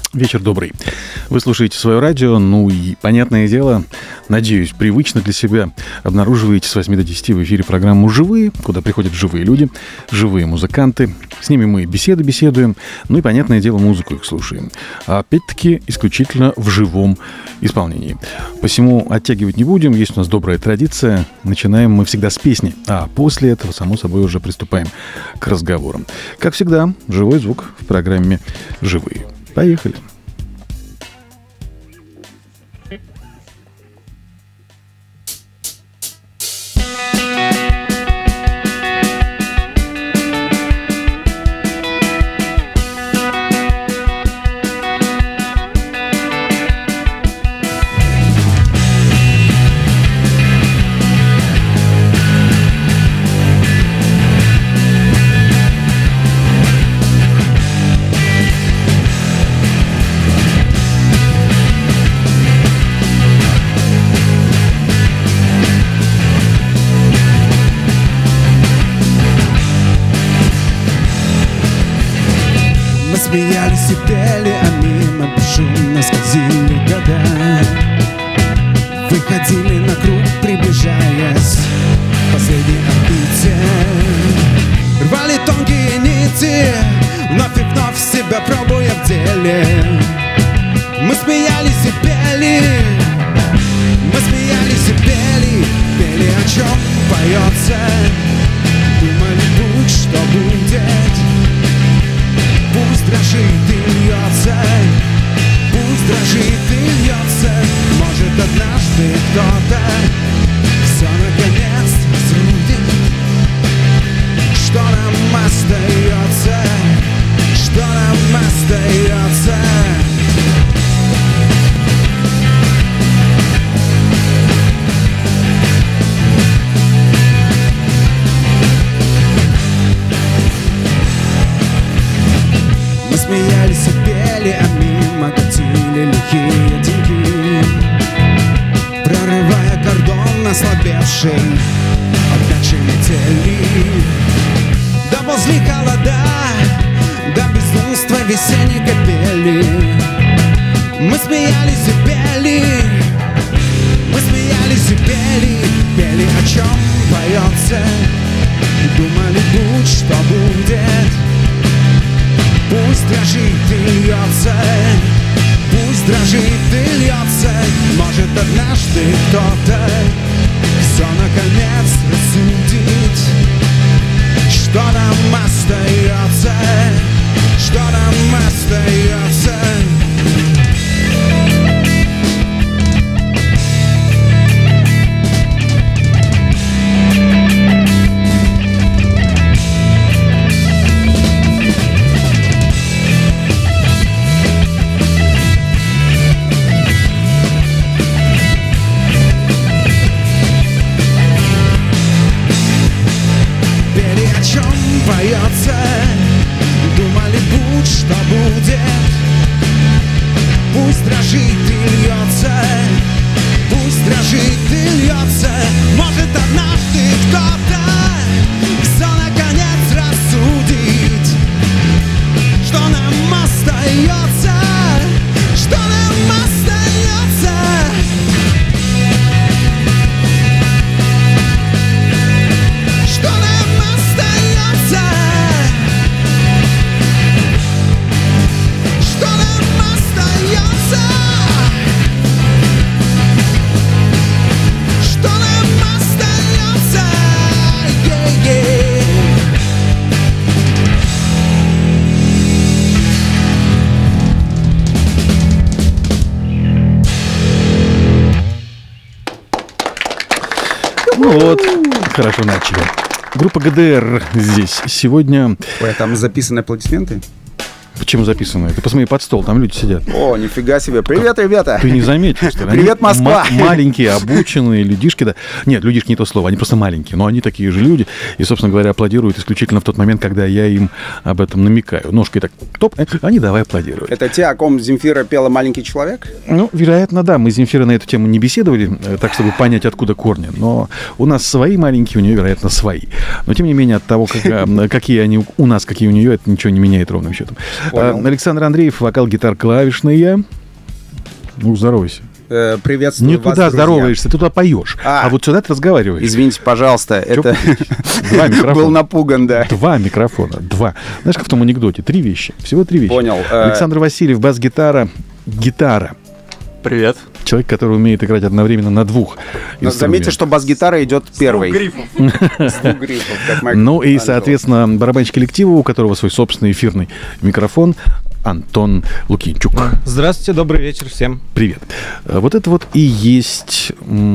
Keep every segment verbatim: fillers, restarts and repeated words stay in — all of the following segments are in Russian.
Вечер добрый. Вы слушаете свое радио, ну и, понятное дело, надеюсь, привычно для себя обнаруживаете с восьми до десяти в эфире программу «Живые», куда приходят живые люди, живые музыканты. С ними мы беседы беседуем, ну и, понятное дело, музыку их слушаем. А опять-таки, исключительно в живом исполнении. Посему оттягивать не будем, есть у нас добрая традиция. Начинаем мы всегда с песни, а после этого, само собой, уже приступаем к разговорам. Как всегда, живой звук в программе «Живые». Поехали. Смеялись и пели, а мимо бесшумно скользили года. Выходили на круг, приближаясь к последней орбите. Рвали тонкие нити, вновь и вновь себя пробуя в деле. Мы смеялись и пели, мы смеялись и пели, пели, о чем поется. Думали, будь что будет. Пусть дрожит и льется, пусть дрожит и льется. Может, однажды кто-то все наконец разбудит. Что нам остается, что нам остается? Смеялись и пели, а мимо катили лихие деньги, прорывая кордон ослабевший от нашей метели. Доползли холода, до безумства весенней капели. Мы смеялись и пели, мы смеялись и пели, пели, о чем поется. Думали, будь что будет. Пусть дрожит и льется, пусть дрожит и льется. Может, однажды кто-то все наконец рассудит. Что нам остается, что нам остается? Поется, думали, будь что будет. Пусть дрожит и льется, пусть дрожит и льется. Может, однажды кто-то все наконец рассудит. Что нам остается, что нам остается? Что нам остается? Что нам остается? Что нам остается? Yeah-yeah. Ну вот, хорошо начали. Группа ГДР здесь сегодня. Ой, а там записаны аплодисменты? Почему записано? Ты посмотри под стол, там люди сидят. О, нифига себе. Привет, ребята. Ты не заметил, что ли? Привет, Они Москва. ма- маленькие, обученные людишки, да. Нет, людишки не то слово, они просто маленькие, но они такие же люди. И, собственно говоря, аплодируют исключительно в тот момент, когда я им об этом намекаю. Ножкой так, топ, они давай аплодируют. Это те, о ком Земфира пела «Маленький человек»? Ну, вероятно, да. Мы с Земфирой на эту тему не беседовали, так, чтобы понять, откуда корни. Но у нас свои маленькие, у нее, вероятно, свои. Но, тем не менее, от того, как, какие они у нас, какие у нее, это ничего не меняет ровным счетом. Понял. Александр Андреев, вокал, гитар, клавишные. Ну, здоровайся. Э, приветствую Не вас, туда друзья. здороваешься, ты туда поешь. А, А. вот сюда ты разговариваешь. Извините, пожалуйста, Чё это Два микрофона. был напуган, да. Два микрофона, два. Знаешь, как в том анекдоте? Три вещи. Всего три вещи. Понял. Э, Александр Васильев, бас-гитара, гитара. Привет. Человек, который умеет играть одновременно на двух Но заметьте, инструментах. что бас-гитара идет первой. С двух грифов, как Майкл Ну и, Анджело. соответственно, барабанщик коллектива, у которого свой собственный эфирный микрофон, Антон Лукинчук. Здравствуйте, добрый вечер всем. Привет. А Вот это вот и есть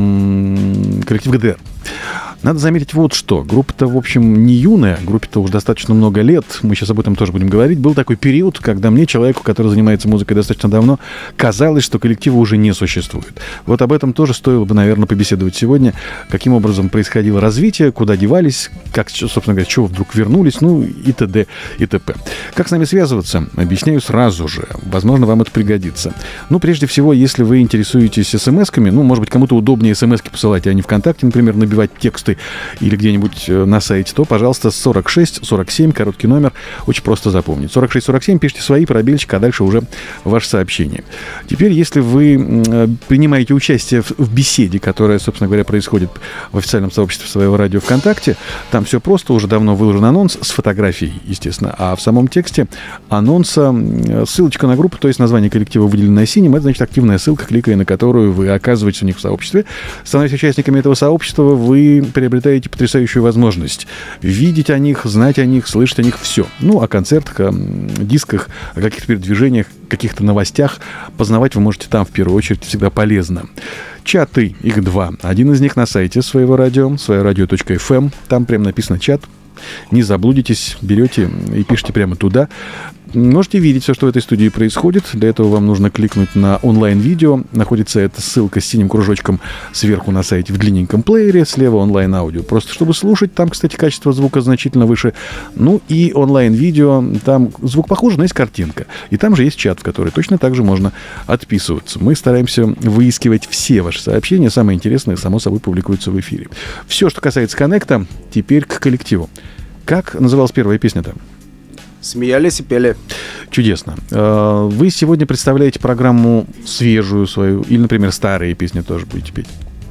м, коллектив ГДР. Надо заметить вот что. Группа-то, в общем, не юная, группе-то уже достаточно много лет. Мы сейчас об этом тоже будем говорить. Был такой период, когда мне, человеку, который занимается музыкой достаточно давно, казалось, что коллектива уже не существует. Вот об этом тоже стоило бы, наверное, побеседовать сегодня. Каким образом происходило развитие, куда девались, как, собственно говоря, чего вдруг вернулись, ну и т.д. и т.п. Как с нами связываться? Объясняю сразу же. Возможно, вам это пригодится. Ну, прежде всего, если вы интересуетесь смс-ками, ну, может быть, кому-то удобнее смс-ки посылать, а не ВКонтакте, например, набивать тексты или где-нибудь на сайте, то, пожалуйста, сорок шесть сорок семь, короткий номер, очень просто запомнить. сорок шесть сорок семь, пишите свои, пробельчик, а дальше уже ваше сообщение. Теперь, если вы м, принимаете участие в, в беседе, которая, собственно говоря, происходит в официальном сообществе своего радио ВКонтакте, там все просто, уже давно выложен анонс с фотографией, естественно, а в самом тексте анонса м, ссылочка на группу, то есть название коллектива выделенное синим, это значит активная ссылка, кликая на которую вы оказываетесь у них в сообществе. Становясь участниками этого сообщества, вы приобретаете потрясающую возможность видеть о них, знать о них, слышать о них все. Ну, о концертах, о дисках, о каких-то передвижениях, каких-то новостях познавать вы можете там в первую очередь, всегда полезно. Чаты, их два. Один из них на сайте своего радио, своерадио точка эф эм. Там прямо написано чат. Не заблудитесь, берете и пишите прямо туда. Можете видеть все, что в этой студии происходит. Для этого вам нужно кликнуть на онлайн-видео. Находится эта ссылка с синим кружочком сверху на сайте в длинненьком плеере. Слева онлайн-аудио. Просто чтобы слушать. Там, кстати, качество звука значительно выше. Ну и онлайн-видео. Там звук похож, но есть картинка. И там же есть чат, в который точно так же можно отписываться. Мы стараемся выискивать все ваши сообщения. Самые интересные, само собой, публикуются в эфире. Все, что касается коннекта, теперь к коллективу. Как называлась первая песня-то? Смеялись и пели. Чудесно. Вы сегодня представляете программу свежую свою, или, например, старые песни тоже будете петь?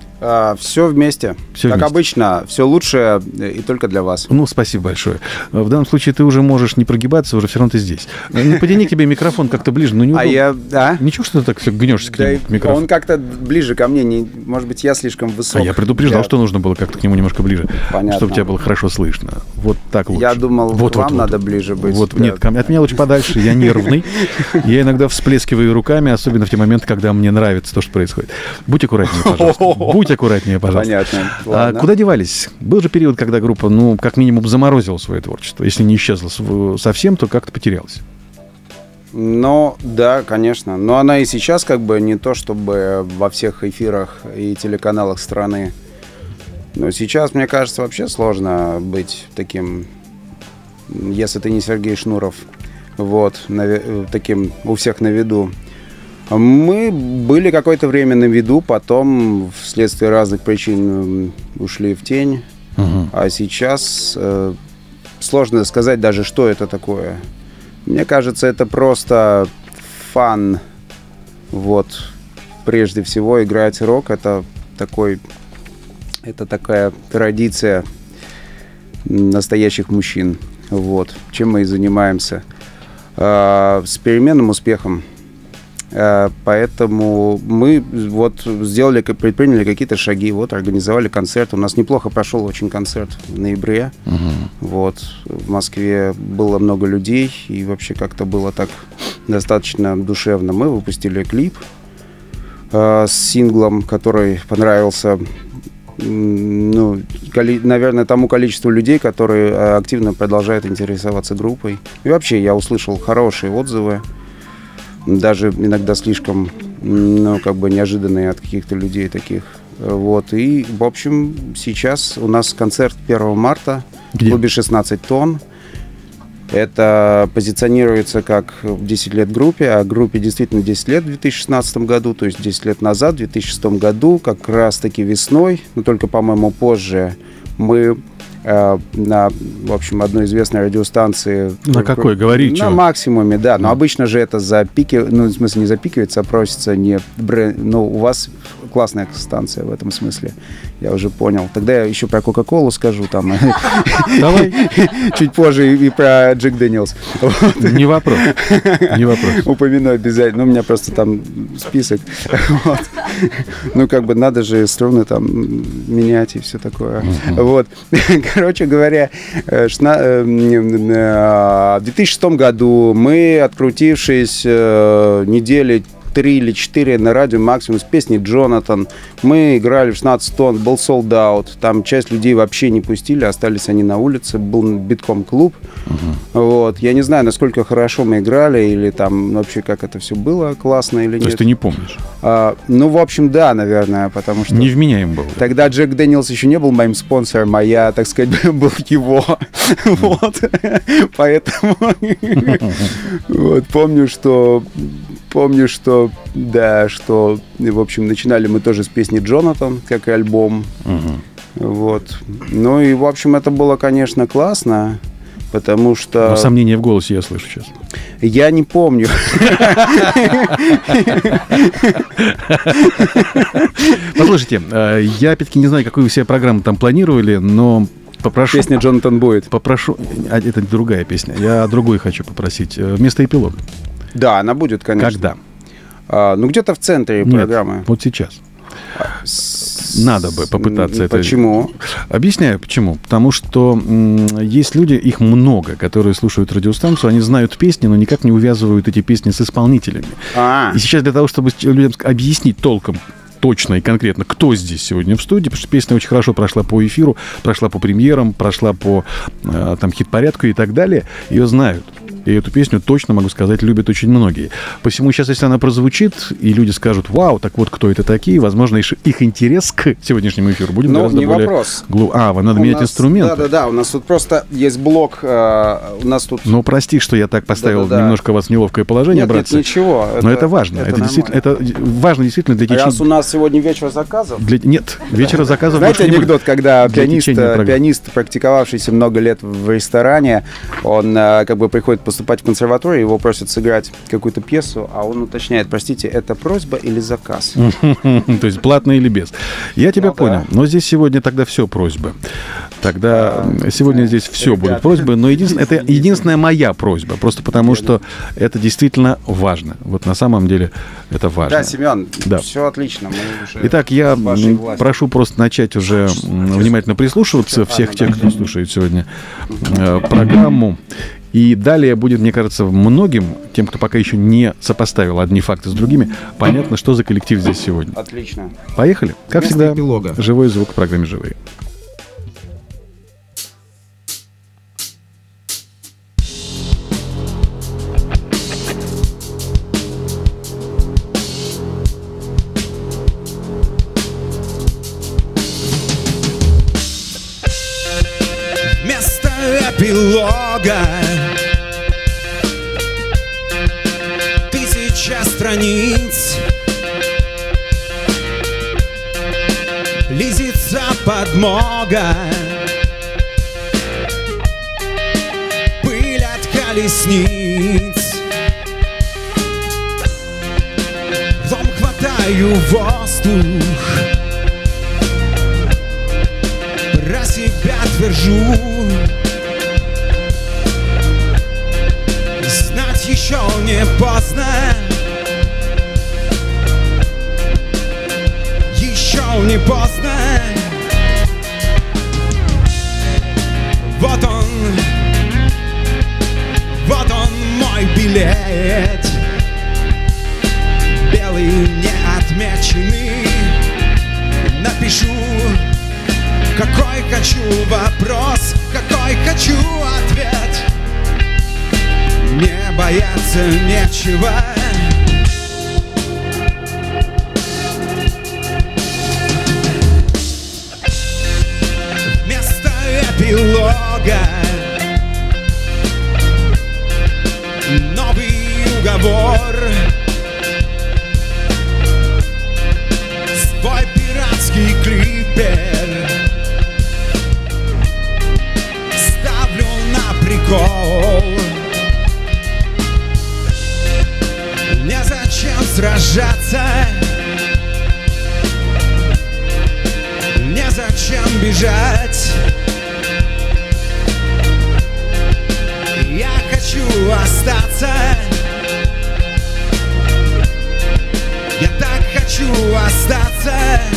А, все вместе. Всё как вместе. обычно, все лучше и только для вас. Ну, спасибо большое. В данном случае ты уже можешь не прогибаться, уже все равно ты здесь. Ну, потяни к тебе микрофон как-то ближе. Ну, не А я, да? Ничего, что ты так все гнешься к Да, нему, к микрофону. он как-то ближе ко мне. Не, может быть, я слишком высок. А я предупреждал, Я- что нужно было как-то к нему немножко ближе, Понятно. чтобы тебя было хорошо слышно. Вот так лучше. Я думал, вот, к вам вот, надо вот. ближе быть. Вот, Да. нет, ко мне- от меня лучше подальше, я нервный. Я иногда всплескиваю руками, особенно в те моменты, когда мне нравится то, что происходит. Будь аккуратнее, пожалуйста. Будь аккуратнее, пожалуйста. Понятно. А Ладно. куда девались? Был же период, когда группа, ну, как минимум, заморозила свое творчество. Если не исчезла св- совсем, то как-то потерялась. Ну, да, конечно. Но она и сейчас как бы не то, чтобы во всех эфирах и телеканалах страны. Но сейчас, мне кажется, вообще сложно быть таким, если ты не Сергей Шнуров, вот, на ви- таким у всех на виду. Мы были какое-то время на виду, потом вследствие разных причин м, ушли в тень. Угу. А сейчас э, сложно сказать даже, что это такое. Мне кажется, это просто фан. Вот. Прежде всего, играть рок — это такой, это такая традиция настоящих мужчин. Вот. Чем мы и занимаемся. Э, с переменным успехом. Э, Поэтому мы вот сделали, предприняли какие-то шаги, вот организовали концерт. У нас неплохо прошел очень концерт в ноябре. Угу. Вот в Москве было много людей и вообще как-то было так достаточно душевно. Мы выпустили клип э, с синглом, который понравился, м, ну, коли- наверное, тому количеству людей, которые э, активно продолжают интересоваться группой. И вообще я услышал хорошие отзывы. Даже иногда слишком, ну, как бы неожиданные от каких-то людей таких. Вот. И, в общем, сейчас у нас концерт первого марта Где? в клубе шестнадцать тонн. Это позиционируется как десять лет группе, а группе действительно десять лет в две тысячи шестнадцатом году, то есть десять лет назад, в две тысячи шестом году, как раз-таки весной, но только, по-моему, позже, мы э, на, в общем, одной известной радиостанции. На какой? Говори, На чё? максимуме, да. Но обычно же это запикивается, ну, в смысле, не запикивается, а просится не бренд. Ну, у вас классная станция в этом смысле. Я уже понял. Тогда я еще про Кока-Колу скажу там. Давай. Чуть позже и про Джек Дэниелс. Не вопрос. Не вопрос. Упомяну обязательно. Ну, у меня просто там список. Вот. Ну, как бы надо же струны там менять и все такое. Uh-huh. Вот. Короче говоря, шна... в две тысячи шестом году мы, открутившись недели три или четыре на радио «Максимум» с песней «Джонатан». Мы играли в шестнадцать тонн, был sold out. Там часть людей вообще не пустили, остались они на улице. Был битком клуб. Uh-huh. Вот. Я не знаю, насколько хорошо мы играли, или там вообще как это все было, классно или нет. То есть ты не помнишь? А, ну, в общем, да, наверное, потому что... Невменяем был. Тогда Джек Дэниелс еще не был моим спонсором, а я, так сказать, был его. Вот. Поэтому... Вот. Помню, что... Помню, что, да, что, в общем, начинали мы тоже с песни «Джонатан», как и альбом. Uh-huh. Вот. Ну и, в общем, это было, конечно, классно, потому что... Но сомнения в голосе я слышу сейчас. Я не помню. Послушайте, я, опять-таки, не знаю, какую вы себе программу там планировали, но... Попрошу, песня «Джонатан» будет. Попрошу... Это другая песня. Я другой хочу попросить. Вместо эпилога. Да, она будет, конечно. Когда? А, ну, где-то в центре Нет, программы. Вот сейчас. С... Надо бы попытаться это... Почему? Объясняю, почему. Потому что м- есть люди, их много, которые слушают радиостанцию, они знают песни, но никак не увязывают эти песни с исполнителями. А-а-а. И сейчас для того, чтобы людям объяснить толком, точно и конкретно, кто здесь сегодня в студии, потому что песня очень хорошо прошла по эфиру, прошла по премьерам, прошла по э, там, хит-порядку и так далее, ее знают. И эту песню, точно могу сказать, любят очень многие. Посему сейчас, если она прозвучит, и люди скажут: вау, так вот кто это такие, возможно, их интерес к сегодняшнему эфиру будет ну, гораздо не более... вопрос. Глуб... А, надо у менять нас... инструменты. Да-да-да, у нас тут просто есть блок, э, у нас тут... Ну, прости, что я так поставил Да-да-да. немножко вас в неловкое положение, нет, братцы. Нет, ничего. Но это, это важно. Это, это, действительно, это важно действительно для течения... Раз у нас сегодня вечер заказов... Для... Нет, вечера заказов Знаете больше анекдот, не когда пианист, пианист, практиковавшийся много лет в ресторане, он как бы приходит поступать в консерваторию, его просят сыграть какую-то пьесу, а он уточняет: простите, это просьба или заказ? То есть платно или без. Я тебя понял. Но здесь сегодня тогда все просьбы. Тогда сегодня здесь все будут просьбы, но это единственная моя просьба, просто потому что это действительно важно. Вот на самом деле это важно. Да, Семен, все отлично. Итак, я прошу просто начать уже внимательно прислушиваться всех тех, кто слушает сегодня программу. И далее будет, мне кажется, многим, тем, кто пока еще не сопоставил одни факты с другими, понятно, что за коллектив здесь сегодня. Отлично. Поехали. Как Вместо всегда, эпилога. Живой звук в программе «Живые». Вместо эпилога тысяча страниц, близится подмога, пыль от колесниц. В дом хватаю воздух, про себя твержу: знать еще не поздно, еще не поздно. Вот он, вот он мой билет, белый неотмеченный. Напишу, какой хочу вопрос, какой хочу ответ. Не бояться нечего. Вместо эпилога новый уговор, свой пиратский клипер. сражаться, незачем бежать. Я хочу остаться, я так хочу остаться.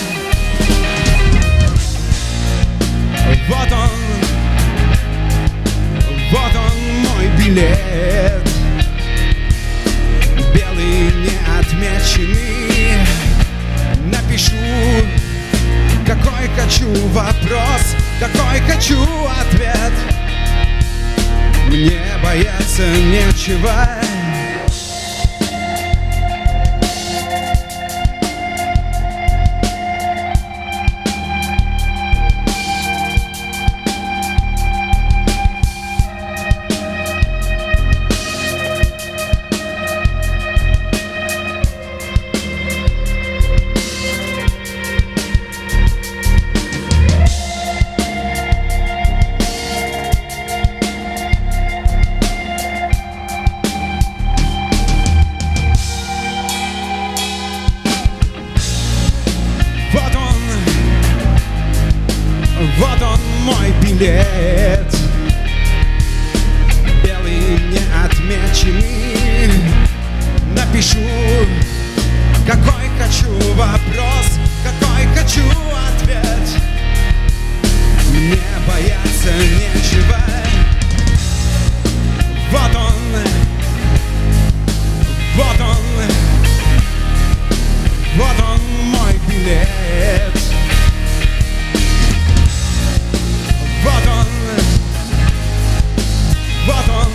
Вот он, вот он мой билет, белый неотмеченный. Напишу, какой хочу вопрос, какой хочу ответ. Мне бояться нечего. Вот он мой билет, белый неотмеченный. Напишу, какой хочу вопрос, какой хочу ответ. Мне бояться нечего. Вот он, вот он, вот он мой билет. Вот он, вот он.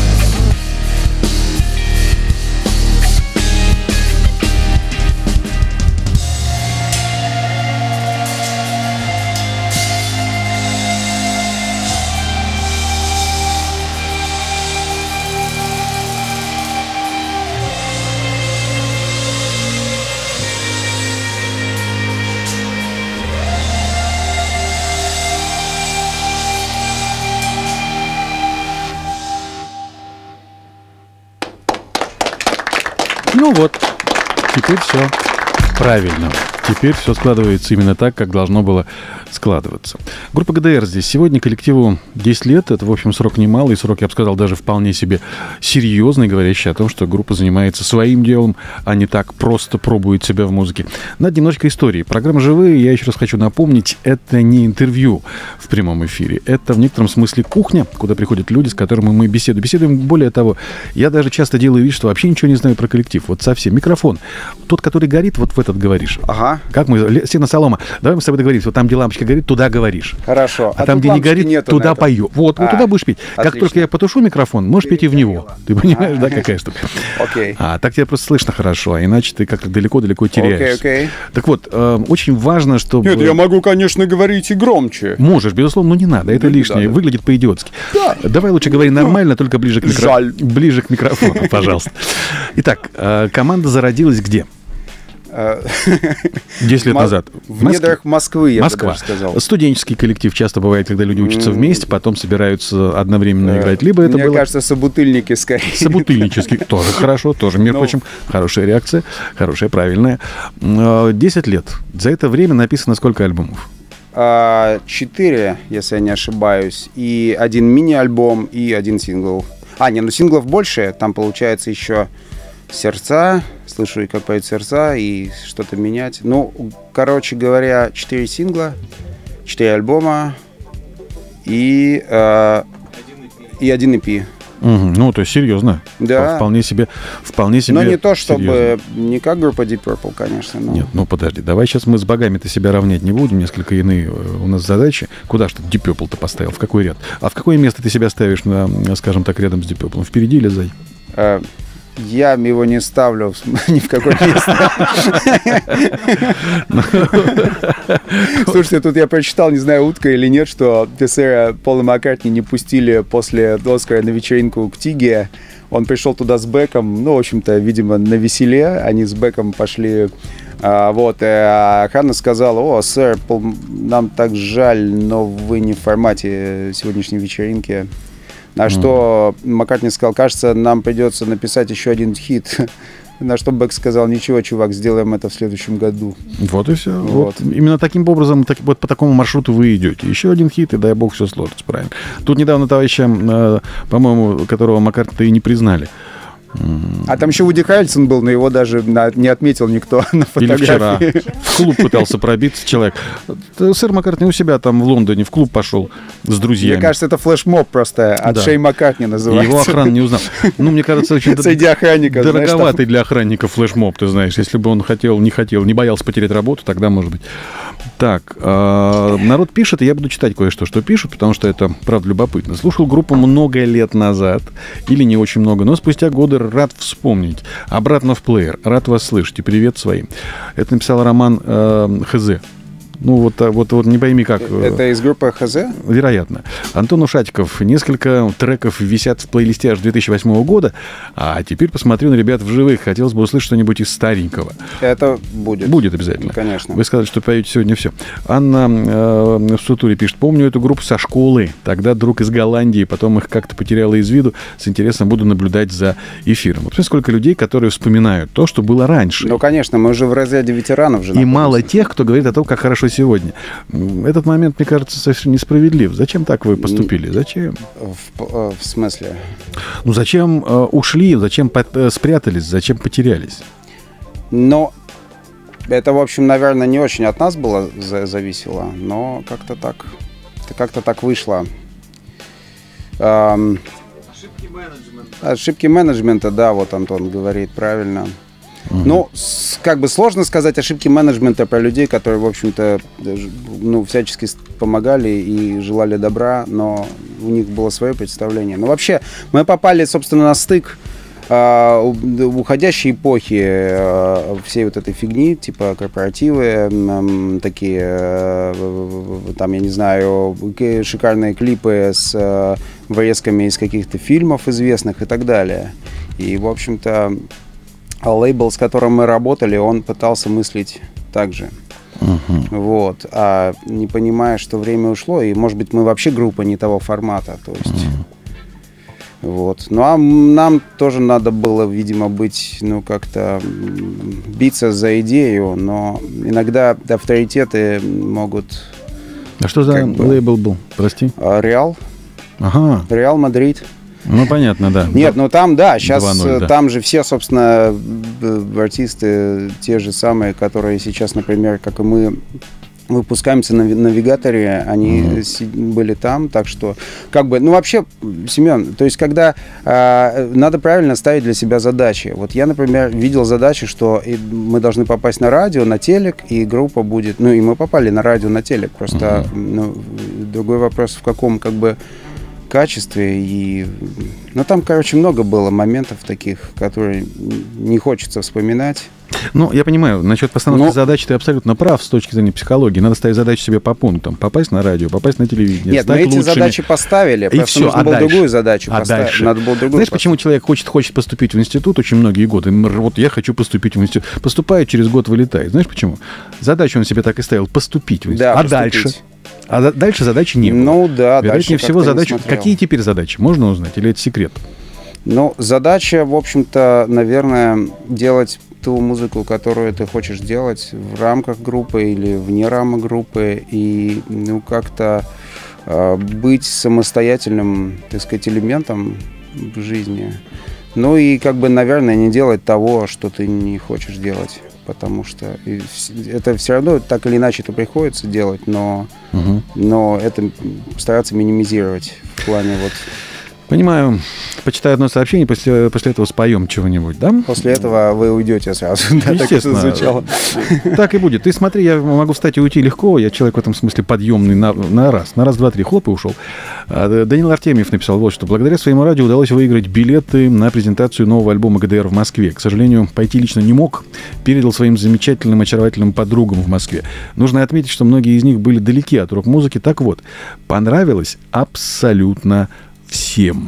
Ну вот, теперь все правильно. Теперь все складывается именно так, как должно было складываться. Группа ГДР здесь. Сегодня коллективу десять лет. Это, в общем, срок немалый. Срок, я бы сказал, даже вполне себе серьезный, говорящий о том, что группа занимается своим делом, а не так просто пробует себя в музыке. Надо немножечко истории. Программа «Живые», я еще раз хочу напомнить, это не интервью в прямом эфире. Это в некотором смысле кухня, куда приходят люди, с которыми мы беседуем. Беседуем, более того, я даже часто делаю вид, что вообще ничего не знаю про коллектив. Вот совсем. Микрофон. Тот, который горит, вот в этот говоришь. Ага. Как мы? Сено солома. Давай мы с тобой договоримся. Вот там, где лампочка горит, туда говоришь. Хорошо. А, а там, где не горит, нету туда пою. Вот, а, вот туда будешь петь. Отлично. Как только я потушу микрофон, можешь петь и в него. Ты понимаешь, а, да, какая штука? Окей. А так тебя просто слышно хорошо, а иначе ты как-то далеко-далеко теряешься. Окей, окей. Так вот, э, очень важно, чтобы... Нет, я могу, конечно, говорить и громче. Можешь, безусловно, но не надо. Это лишнее. Да. Выглядит по-идиотски. Да. Давай лучше говори нормально, только ближе к, микро... Жаль. ближе к микрофону, пожалуйста. Итак, э, команда зародилась где? Десять лет назад. В недрах Москвы, я Москва. бы даже сказал. Студенческий коллектив часто бывает, когда люди учатся вместе, потом собираются одновременно играть. Либо это Мне было... кажется, собутыльники скорее. Собутыльнический. Тоже хорошо, тоже, между прочим, хорошая реакция, хорошая, правильная. Десять лет. За это время написано сколько альбомов? Четыре, если я не ошибаюсь. И один мини-альбом, и один сингл. А, не, ну синглов больше. Там получается еще «Сердца». Слышу, как поют «Сердца», и что-то менять. Ну, короче говоря, четыре сингла, четыре альбома и, э, и один и пи. Угу, ну, то есть серьезно. Да. Вполне себе, вполне себе. Но не то, чтобы серьезно. Не как группа Deep Purple, конечно. Но... Нет, ну подожди, давай сейчас мы с богами-то себя равнять не будем, несколько иные у нас задачи. Куда ж ты Deep Purple-то поставил, в какой ряд? А в какое место ты себя ставишь, на, скажем так, рядом с Deep Purple? Впереди или сзади? Э, я его не ставлю ни в какое место. Слушайте, тут я прочитал, не знаю, утка или нет, что сэра Пола Маккартни не пустили после Оскара на вечеринку к Тиге. Он пришел туда с Беком, ну, в общем-то, видимо, на веселе. Они с Беком пошли. А, вот, а Ханна сказала: о, сэр, нам так жаль, но вы не в формате сегодняшней вечеринки. На что Маккартни сказал: кажется, нам придется написать еще один хит На что Бэк сказал: ничего, чувак, сделаем это в следующем году. Вот и все. Вот. Вот. Именно таким образом, так, вот по такому маршруту вы идете. Еще один хит, и дай бог все сложится, правильно. Тут недавно товарища, э, по-моему, которого Маккартни и не признали. А там еще Вуди Харрельсон был, но его даже на, не отметил никто на фотографии. Или вчера. В клуб пытался пробиться человек. Сэр Маккартни у себя там в Лондоне в клуб пошел с друзьями. Мне кажется, это флешмоб просто от да. Шей Маккартни называется. Его охрана не узнал. Ну, мне кажется, очень среди охранников, дороговатый знаешь, для охранника флешмоб, ты знаешь. Если бы он хотел, не хотел, не боялся потерять работу, тогда может быть. Так, э, народ пишет, и я буду читать кое-что, что пишут, потому что это, правда, любопытно. Слушал группу много лет назад, или не очень много, но спустя годы рад вспомнить. Обратно в плеер. Рад вас слышать. И привет своим. Это написал Роман э, ХЗ. Ну, вот, вот, вот не пойми как. Это из группы ХЗ? Вероятно. Антон Ушатиков. Несколько треков висят в плейлисте аж две тысячи восьмого года. А теперь посмотрю на ребят вживых. Хотелось бы услышать что-нибудь из старенького. Это будет. Будет обязательно. Конечно. Вы сказали, что поете сегодня все. Анна э, в Сутуре пишет. Помню эту группу со школы. Тогда друг из Голландии. Потом их как-то потеряла из виду. С интересом буду наблюдать за эфиром. Вот сколько людей, которые вспоминают то, что было раньше. Ну, конечно. Мы уже в разряде ветеранов же. И мало тех, кто говорит о том, как хорошо сегодня. Этот момент, мне кажется, совсем несправедлив. Зачем так вы поступили? Зачем? В, в смысле? Ну, зачем э, ушли, зачем под, э, спрятались, зачем потерялись? Но это, в общем, наверное, не очень от нас было за- зависело, но как-то так, как-то так вышло. Эм, ошибки менеджмента. Ошибки менеджмента, да, вот Антон говорит правильно. Угу. Ну, с, как бы сложно сказать ошибки менеджмента про людей, которые, в общем-то, ну, всячески помогали и желали добра, но у них было свое представление. Но вообще, мы попали, собственно, на стык э, уходящей эпохи э, всей вот этой фигни, типа корпоративы, э, такие, э, там, я не знаю, шикарные клипы с э, врезками из каких-то фильмов известных и так далее. И, в общем-то, а лейбл, с которым мы работали, он пытался мыслить так же. Uh-huh. Вот. А не понимая, что время ушло, и, может быть, мы вообще группа не того формата. То есть, uh-huh. вот. Ну, а нам тоже надо было, видимо, быть, ну, как-то биться за идею, но иногда авторитеты могут... А что за бы... лейбл был? Прости. Реал. Ага. Реал Мадрид. Ну, понятно, да. Нет, ну там, да, сейчас два ноль, да. Там же все, собственно, артисты те же самые, которые сейчас, например, как и мы, выпускаемся на навигаторе, они mm-hmm. были там, так что, как бы, ну, вообще, Семен, то есть, когда э, надо правильно ставить для себя задачи. Вот я, например, видел задачи, что мы должны попасть на радио, на телек, и группа будет, ну, и мы попали на радио, на телек, просто, mm-hmm. ну, другой вопрос, в каком, как бы, качестве и... Ну, там, короче, много было моментов таких, которые не хочется вспоминать. Ну, я понимаю, насчет постановки Но... задач ты абсолютно прав с точки зрения психологии. Надо ставить задачи себе по пунктам. Попасть на радио, попасть на телевидение. Нет, мы эти лучшими. задачи поставили. И все, нужно а было дальше? другую задачу а поставить. дальше? Надо было другую Знаешь, поставить. почему человек хочет, хочет поступить в институт очень многие годы? Вот я хочу поступить в институт. Поступает, через год вылетает. Знаешь почему? Задачу он себе так и ставил. Поступить в институт. Да, а поступить. дальше? А дальше задачи не было. Ну да, Вероятнее всего, задачи... Какие теперь задачи? Можно узнать? Или это секрет? Ну, задача, в общем-то, наверное, делать ту музыку, которую ты хочешь делать в рамках группы или вне рамок группы, и, ну, как-то э, быть самостоятельным, так сказать, элементом в жизни. Ну и, как бы, наверное, не делать того, что ты не хочешь делать. Потому что это все равно так или иначе это приходится делать, но, угу. но это стараться минимизировать в плане вот... Понимаю. Почитаю одно сообщение, после, после этого споем чего-нибудь, да? После этого вы уйдете сразу. Да, естественно. Так, звучало. Так и будет. Ты смотри, я могу встать и уйти легко. Я человек в этом смысле подъемный на, на раз. На раз, два, три. Хлоп и ушел. А Данил Артемьев написал вот что. Благодаря своему радио удалось выиграть билеты на презентацию нового альбома ГДР в Москве. К сожалению, пойти лично не мог. Передал своим замечательным, очаровательным подругам в Москве. Нужно отметить, что многие из них были далеки от рок-музыки. Так вот, понравилось абсолютно всем.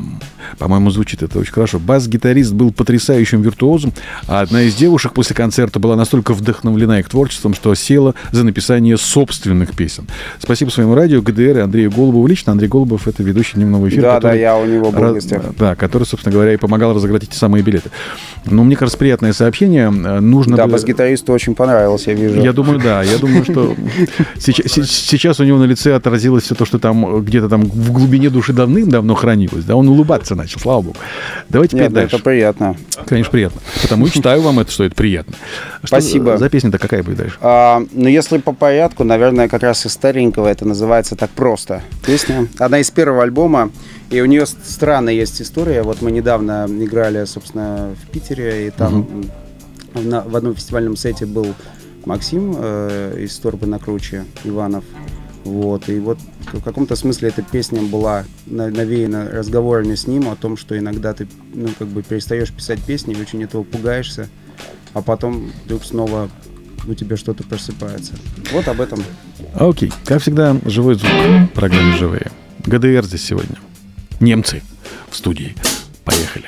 По-моему, звучит это очень хорошо. Бас-гитарист был потрясающим виртуозом, а одна из девушек после концерта была настолько вдохновлена их творчеством, что села за написание собственных песен. Спасибо своему радио, ГДР и Андрею Голубову лично. Андрей Голубов — это ведущий дневного эфира. Да, который, да, я у него был в гостях. Да, который, собственно говоря, и помогал разыграть эти самые билеты. Но мне кажется, приятное сообщение. Нужно... Да, бас-гитаристу очень понравилось, я вижу. Я думаю, да. Я думаю, что сейчас, сейчас у него на лице отразилось все то, что там где-то там в глубине души давным-давно хранилось. Да, он улыбаться начал, слава богу. Давайте Нет, дальше. это приятно. Конечно, приятно. Потому и читаю вам это, что это приятно. Что Спасибо. За песня-то какая будет дальше? А, ну, если по порядку, наверное, как раз из старенького, это называется «Так просто». Песня одна из первого альбома, и у нее странная есть история. Вот мы недавно играли, собственно, в Питере, и там uh-huh. на, в одном фестивальном сете был Максим э, из Торпы на Круче, Иванов. Вот, и вот в каком-то смысле эта песня была навеяна разговорами с ним о том, что иногда ты, ну, как бы перестаешь писать песни и очень этого пугаешься, а потом вдруг снова у тебя что-то просыпается. Вот об этом. Окей. Как всегда, живой звук в программе «Живые». ГДР здесь сегодня. Немцы в студии. Поехали.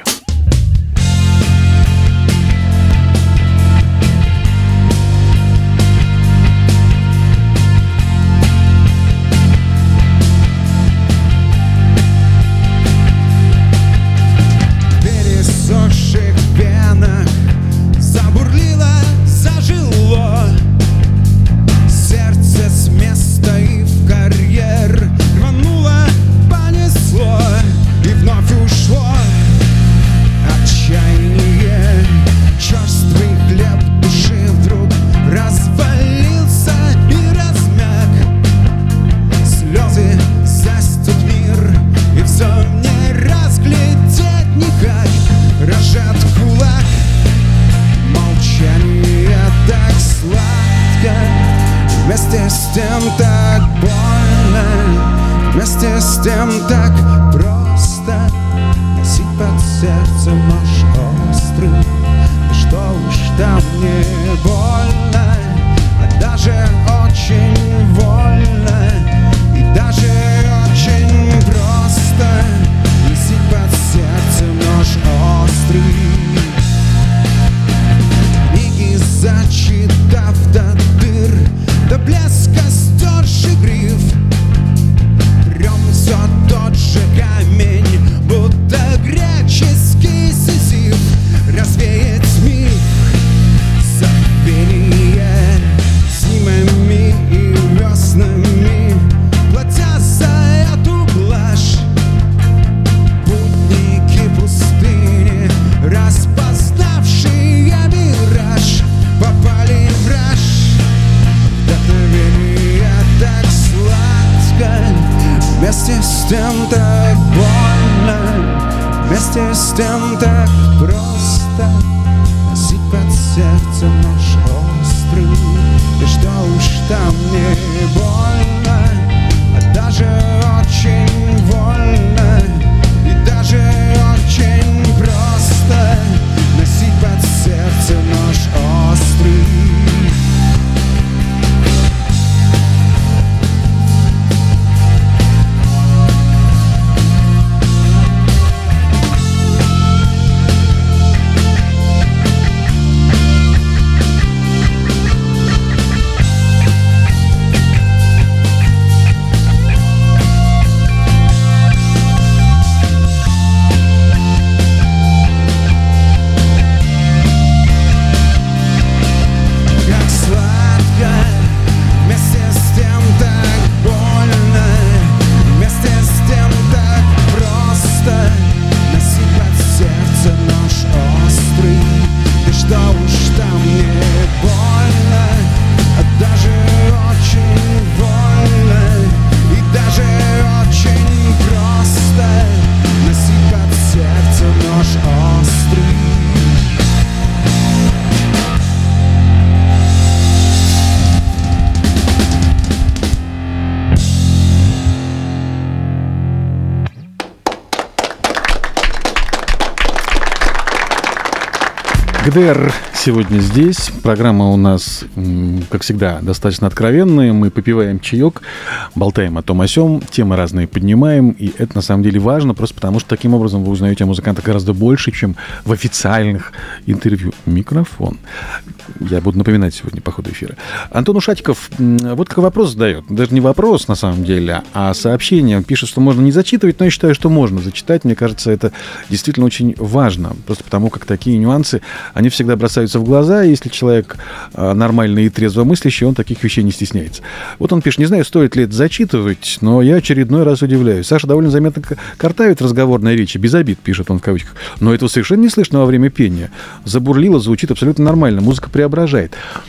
ГДР сегодня здесь. Программа у нас, как всегда, достаточно откровенная. Мы попиваем чаек, болтаем о том о сём, темы разные поднимаем. И это на самом деле важно, просто потому что таким образом вы узнаете о музыкантах гораздо больше, чем в официальных интервью. Микрофон. Я буду напоминать сегодня по ходу эфира. Антон Ушатиков вот какой вопрос задает. Даже не вопрос на самом деле, а сообщение. Он пишет, что можно не зачитывать, но я считаю, что можно зачитать. Мне кажется, это действительно очень важно. Просто потому, как такие нюансы, они всегда бросаются в глаза. И если человек нормальный и трезвомыслящий, он таких вещей не стесняется. Вот он пишет, не знаю, стоит ли это зачитывать, но я очередной раз удивляюсь. Саша довольно заметно картавит разговорной речи, без обид, пишет он в кавычках. Но этого совершенно не слышно во время пения. Забурлило, звучит абсолютно нормально. Музыка преображает.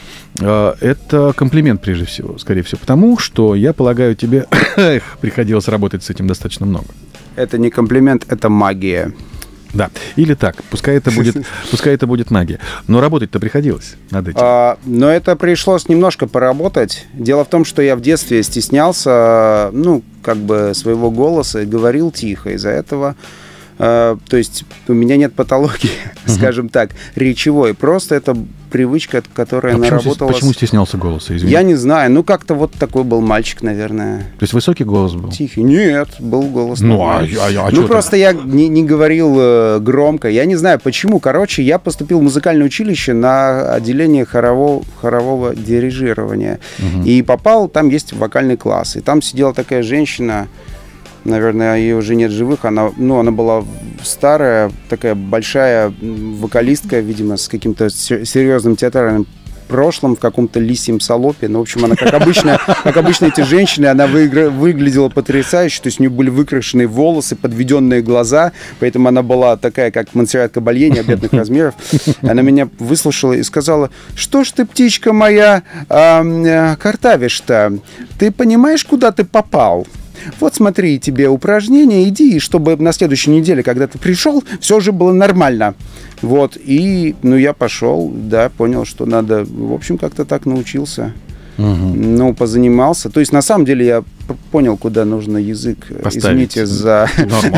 Это комплимент, прежде всего, скорее всего, потому что, я полагаю, тебе приходилось работать с этим достаточно много. Это не комплимент, это магия. Да, или так, пускай это будет, пускай это будет магия. Но работать-то приходилось над этим. А, но это пришлось немножко поработать. Дело в том, что я в детстве стеснялся, ну, как бы своего голоса и говорил тихо. Из-за этого... Uh, то есть у меня нет патологии, uh-huh. скажем так, речевой. Просто это привычка, которая а наработалась... Почему стеснялся голоса, извини? Я не знаю. Ну, как-то вот такой был мальчик, наверное. То есть высокий голос был? Тихий. Нет, был голос. Ну, а, а, а ну просто ты? я не, не говорил э, громко. Я не знаю, почему. Короче, я поступил в музыкальное училище на отделение хорового, хорового дирижирования. Uh-huh. И попал, там есть вокальный класс. И там сидела такая женщина... Наверное, ее уже нет живых. Она, ну, она была старая, такая большая вокалистка, видимо, с каким-то серьезным театральным прошлым, в каком-то лисьем салопе. Ну, в общем, она, как обычно, как обычно эти женщины, она выигра... выглядела потрясающе. То есть у нее были выкрашенные волосы, подведенные глаза. Поэтому она была такая, как Монсеррат Кабалье, необъятных размеров. Она меня выслушала и сказала: что ж ты, птичка моя, э, картавишь-то? Ты понимаешь, куда ты попал? Вот смотри, тебе упражнения, иди, чтобы на следующей неделе, когда ты пришел, все же было нормально. Вот, и, ну, я пошел, да, понял, что надо, в общем, как-то так научился. Угу. Ну, позанимался. То есть, на самом деле, я понял, куда нужно язык. Поставить. Извините за,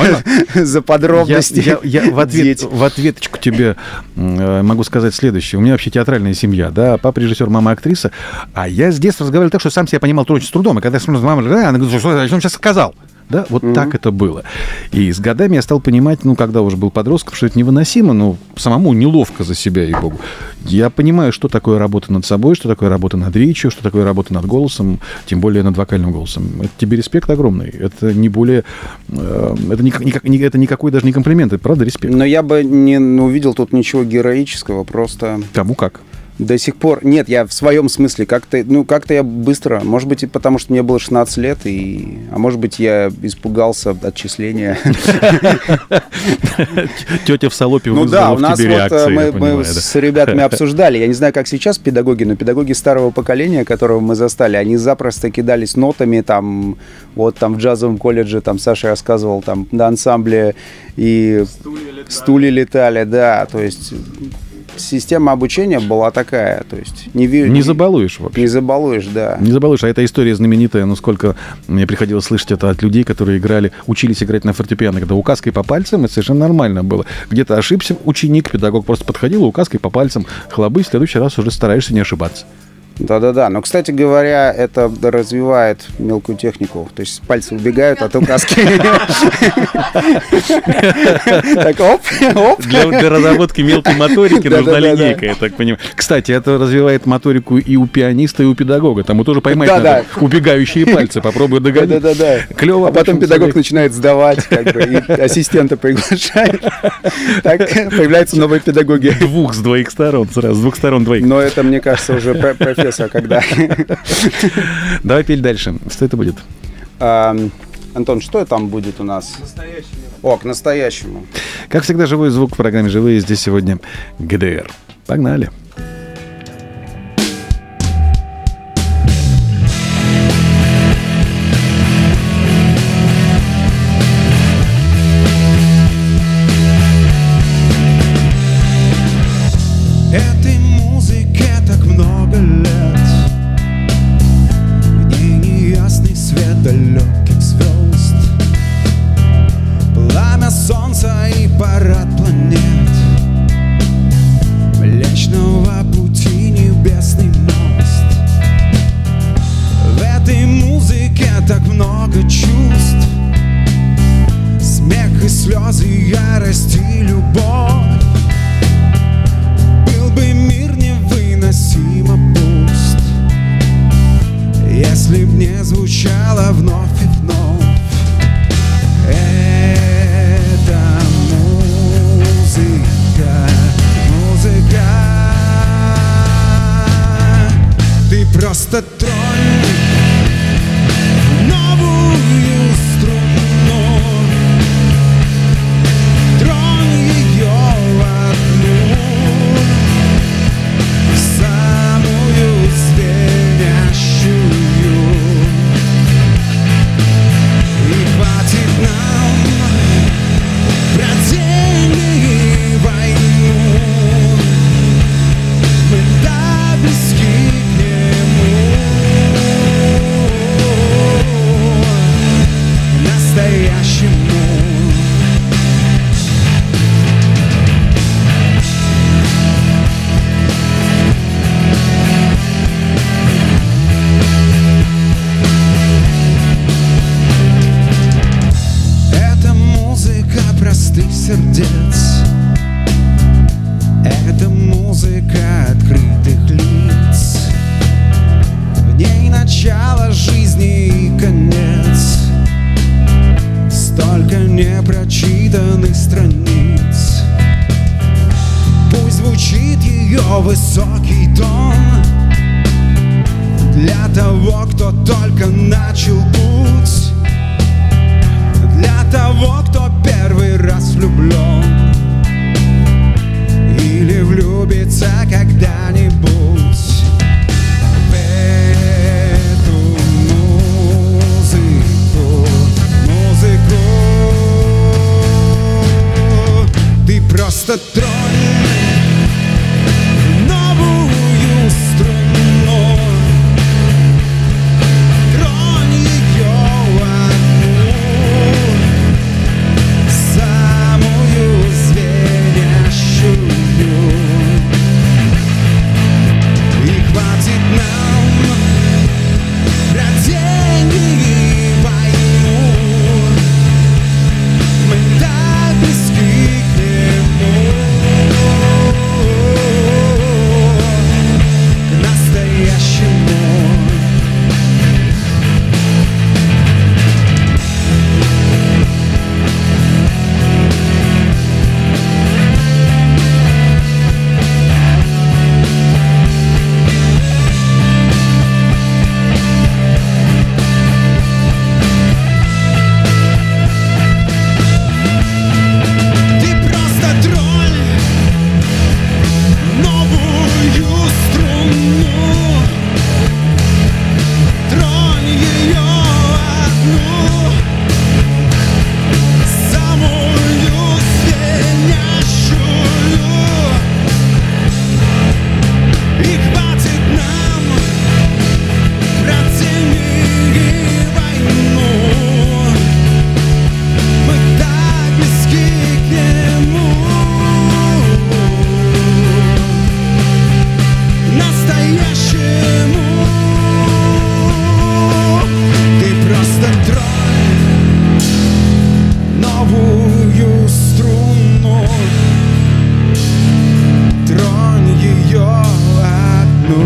за подробности. Я, я, я в, ответ, в ответочку тебе э, могу сказать следующее. У меня вообще театральная семья, да, папа режиссер, мама актриса. А я с детства разговаривал так, что сам себя понимал тоже с трудом. И когда я смотрю, мама, она говорит, что я сейчас сказал. Да, вот mm-hmm. так это было. И с годами я стал понимать, ну, когда уже был подростком, что это невыносимо, ну, самому неловко за себя, ей-богу. Я понимаю, что такое работа над собой, что такое работа над речью, что такое работа над голосом, тем более над вокальным голосом. Это тебе респект огромный. Это не более... Э, это, никак, никак, это никакой даже не комплимент, это правда респект. Но я бы не увидел тут ничего героического, просто... Кому как? До сих пор... Нет, я в своем смысле как-то... Ну, как-то я быстро... Может быть, и потому что мне было шестнадцать лет, и... А может быть, я испугался отчисления. Тетя в салопе вызвала в тебе реакцию. Ну да, у нас вот мы с ребятами обсуждали. Я не знаю, как сейчас педагоги, но педагоги старого поколения, которого мы застали, они запросто кидались нотами, там... Вот там в джазовом колледже, там Саша рассказывал, там на ансамбле, и стулья летали, да, то есть... Система обучения была такая, то есть не, не, не забалуешь вообще. Не забалуешь, да. Не забалуешь, а эта история знаменитая, ну сколько мне приходилось слышать это от людей, которые играли, учились играть на фортепиано, когда указкой по пальцам, это совершенно нормально было. Где-то ошибся ученик, педагог просто подходил, указкой по пальцам хлобы, в следующий раз уже стараешься не ошибаться. Да-да-да, но, кстати говоря, это развивает мелкую технику, то есть пальцы убегают от указки. Так, оп, оп. Для разработки мелкой моторики нужна линейка, я так понимаю. Кстати, это развивает моторику и у пианиста, и у педагога. Там тоже поймать надо убегающие пальцы, попробуй догонять. Да-да-да. Клево. А потом педагог начинает сдавать, как бы, и ассистента приглашает. Так появляются новые педагоги. Двух с двоих сторон, сразу, с двух сторон двоих. Но это, мне кажется, уже профессор. Когда? Давай петь дальше. Что это будет? А, Антон, что там будет у нас? К настоящему. О, к настоящему. Как всегда, живой звук в программе «Живые». Здесь сегодня ГДР. Погнали. Этой музыке так много лет, в ней неясный свет далеких звезд, пламя солнца и парад планет. просто тронь новую струну, тронь ее одну, самую звенящую, и хватит нам про деньги и войну. Мы до близки к нему, настоящему. Это музыка простых сердец, это музыка открытых лиц, в ней начало жизни и конец, столько непрочитанных страниц. Пусть звучит ее высокий тон для того, кто только начал путь, для того, кто первый раз влюблен или влюбится когда-нибудь в эту музыку, музыку. Ты просто тронь новую струну, тронь ее одну, самую звенящую, и хватит нам про деньги и войну. Мы так близки к нему, к настоящему. Ты просто тронь новую струну, тронь ее одну, самую звенящую, и хватит нам про деньги и войну. Мы так близки к нему, настоящему. Ты просто тронь новую струну, тронь ее одну.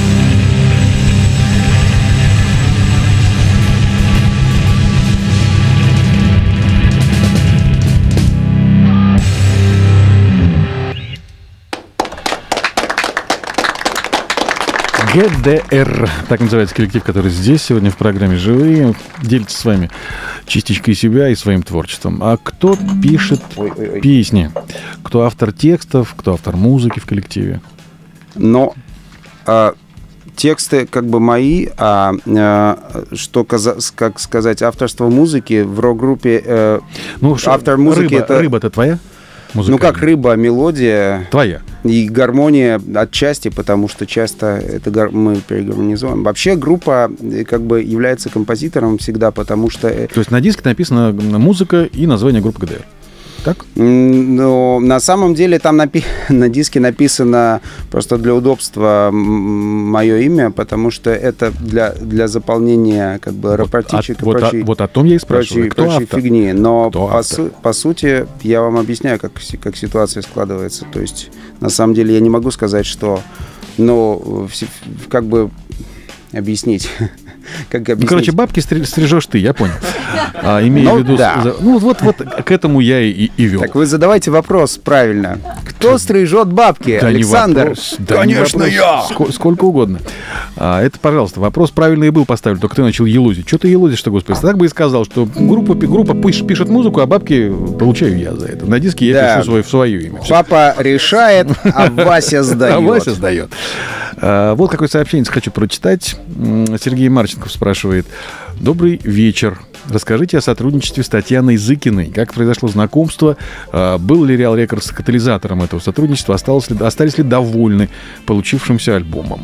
ГДР, так называется коллектив, который здесь сегодня в программе «Живые», делится с вами частичкой себя и своим творчеством. А кто пишет Ой, ой, ой. песни? Кто автор текстов? Кто автор музыки в коллективе? Но а, тексты как бы мои, а, а что, каза- как сказать, авторство музыки в рок-группе, э, Ну, ш- автор музыки рыба, это... рыба-то твоя? Ну Музыкальная? как рыба, мелодия Твоя. и гармония отчасти, потому что часто это гар- мы перегармонизуем. Вообще группа э, как бы является композитором всегда, потому что... э, То есть на диске написана музыка и название группы ГДР. Так? м, Но на самом деле там напи- на диске написано просто для удобства мое имя, потому что это для, для заполнения как бы рапортичек От- и вот, прочей, о, вот о том я и спрашиваю. прочей, Кто прочей автор? фигни. Но Кто по, автор? су- по сути я вам объясняю, как, си- как ситуация складывается. То есть на самом деле я не могу сказать, что, ну, вс- как бы объяснить. как объяснить? Ну, короче, бабки стрижешь ты, я понял. А, имея Ну, в виду... да. Ну, вот, вот к этому я и, и вел. Так вы задавайте вопрос правильно. Кто стрижет бабки? Да не Александр? вопрос. Да не Конечно, вопрос. я! Ск- сколько угодно. А, это, пожалуйста, вопрос правильный и был поставлен, только ты начал елозить. Что ты елозишь-то, господи? Так бы и сказал, что группа, группа пусть пишет музыку, а бабки получаю я за это. На диске я Да. пишу свое, в свое имя. Всё. Папа решает, а Вася сдает. А Вася сдает. А, вот какое сообщение хочу прочитать. М, Сергей Марченков спрашивает. Добрый вечер. Расскажите о сотрудничестве с Татьяной Зыкиной. Как произошло знакомство? А, был ли Real Records катализатором этого сотрудничества? Осталось ли, остались ли довольны получившимся альбомом?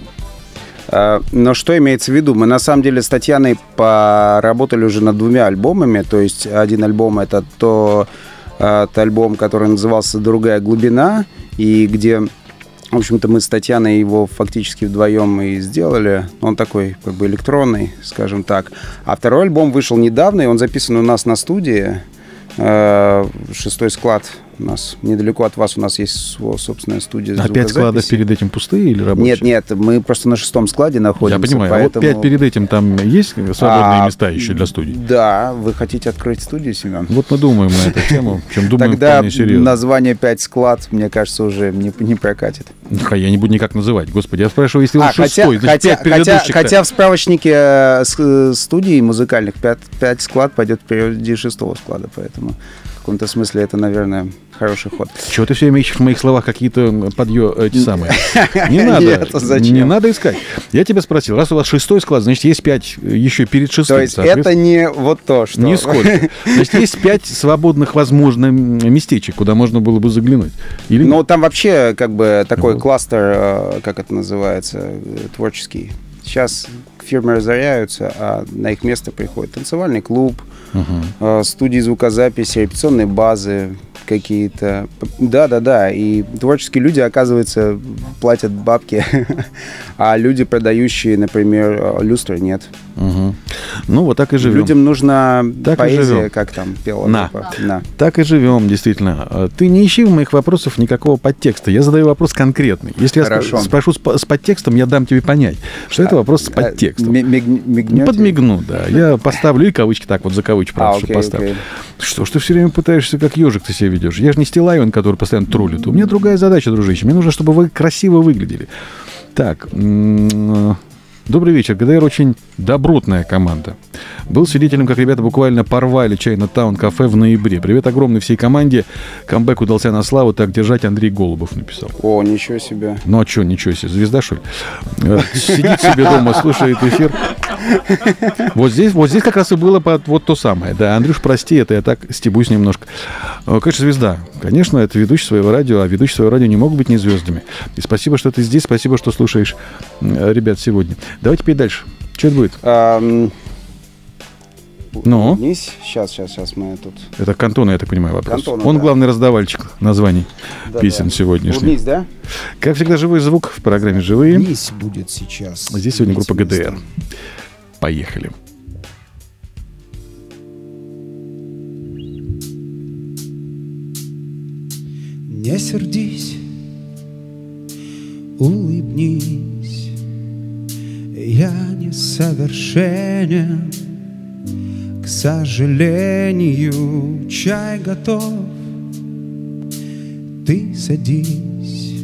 А, Но что имеется в виду? Мы на самом деле с Татьяной поработали уже над двумя альбомами. То есть один альбом — это то, а, тот альбом, который назывался «Другая глубина», и где, в общем-то, мы с Татьяной его фактически вдвоем и сделали. Он такой, как бы, электронный, скажем так. А второй альбом вышел недавно, и он записан у нас на студии. Э, Шестой склад у нас недалеко от вас. У нас есть свой, собственная студия А пять звукозаписи. складов перед этим пустые или рабочие? Нет, нет, мы просто на шестом складе находимся. Я понимаю. Поэтому... А вот пять перед этим там есть свободные А, места еще для студии? Да, вы хотите открыть студию, Семен? Вот мы думаем на эту тему, чем думаем Тогда вполне серьезно. название «пять склад», мне кажется, уже не, не прокатит. А я не буду никак называть. Господи, я спрашиваю, если он А, хотя, шестой, значит, хотя, пять хотя, предыдущих. хотя в справочнике э, с- э, студий музыкальных пять, пять склад пойдет впереди шестого склада, поэтому в каком-то смысле это, наверное, хороший ход. Чего ты все время ищешь в моих словах какие-то подъё... эти самые? Не надо. Нет, зачем? Не надо искать. Я тебя спросил, раз у вас шестой склад, значит, есть пять еще перед шестым. То есть это соответственно, не вот то, что... нисколько. Значит, есть пять свободных, возможно, м, местечек, куда можно было бы заглянуть. Или Ну, нет? там вообще как бы такой Вот. кластер, э, как это называется, э, творческий. Сейчас фирмы разоряются, а на их место приходит танцевальный клуб, Мгм. э, студии звукозаписи, репетиционные базы какие-то. Да-да-да, и творческие люди, оказывается, платят бабки, а люди, продающие, например, э, люстры, нет. Мгм. Ну, вот так и живем. Людям нужна Так и поэзия, живем. как там пела На. группа. На. Так и живем, действительно. А Ты не ищи в моих вопросах никакого подтекста. Я задаю вопрос конкретный. Если я Хорошо. сп- спрошу с, по- с подтекстом, я дам тебе понять, что это вопрос с Э, подтекстом. ми- миг- мигнете? Ну, подмигну, да. Я поставлю и кавычки так вот за кавычки, А, правда, что окей, поставлю. окей. Что ж ты все время пытаешься как ежик ты себя ведешь? Я же не Стилавин, который постоянно троллит. У меня другая задача, дружище. Мне нужно, чтобы вы красиво выглядели. Так, м, добрый вечер. ГДР очень добротная команда. Был свидетелем, как ребята буквально порвали Чайна-таун кафе в ноябре. Привет огромный всей команде. Камбэк удался на славу. Так держать, Андрей Голубов написал. О, ничего себе. Ну а что, ничего себе, звезда, что ли? Э, Сидит себе дома, слушает эфир. Вот здесь, вот здесь как раз и было под- вот то самое. Да, Андрюш, прости, это я так стебусь немножко. Э, Конечно, звезда. Конечно, это ведущий своего радио, а ведущие своего радио не могут быть не звездами. И спасибо, что ты здесь, спасибо, что слушаешь э, ребят сегодня. Давайте петь дальше. Что это будет? Ам, Ну? улыбнись. Сейчас, сейчас, сейчас мы тут... Это к Антону, я так понимаю, вопрос. К Антону, Он да. главный раздавальщик названий Да, песен да. сегодняшних. Улыбнись, да? Как всегда, живой звук в программе «Живые». Улыбнись будет сейчас. Здесь сегодня группа Улыбнись ГДР. место. Поехали. Не сердись, улыбнись. Я несовершенен, к сожалению, чай готов. Ты садись,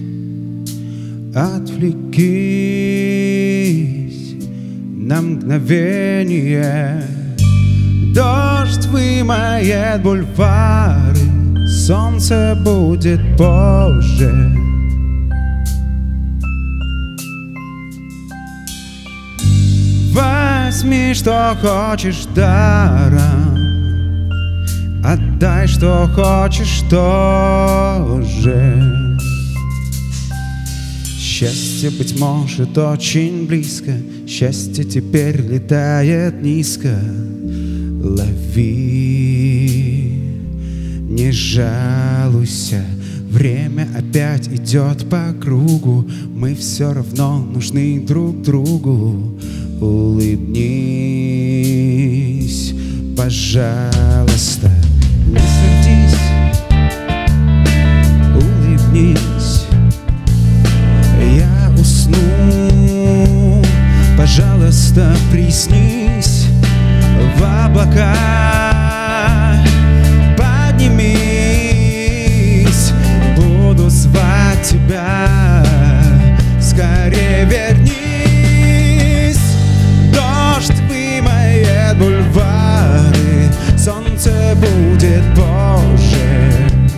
отвлекись на мгновение. Дождь вымоет бульвары, солнце будет позже. Возьми, что хочешь даром, отдай, что хочешь тоже. Счастье, быть может, очень близко. Счастье теперь летает низко. Лови, не жалуйся. Время опять идет по кругу. Мы все равно нужны друг другу. Улыбнись, пожалуйста. Не сердись, улыбнись. Я усну, пожалуйста, приснись. облака, поднимись, буду звать тебя, скорее вернись. Дождь вымоет бульвары, солнце будет позже.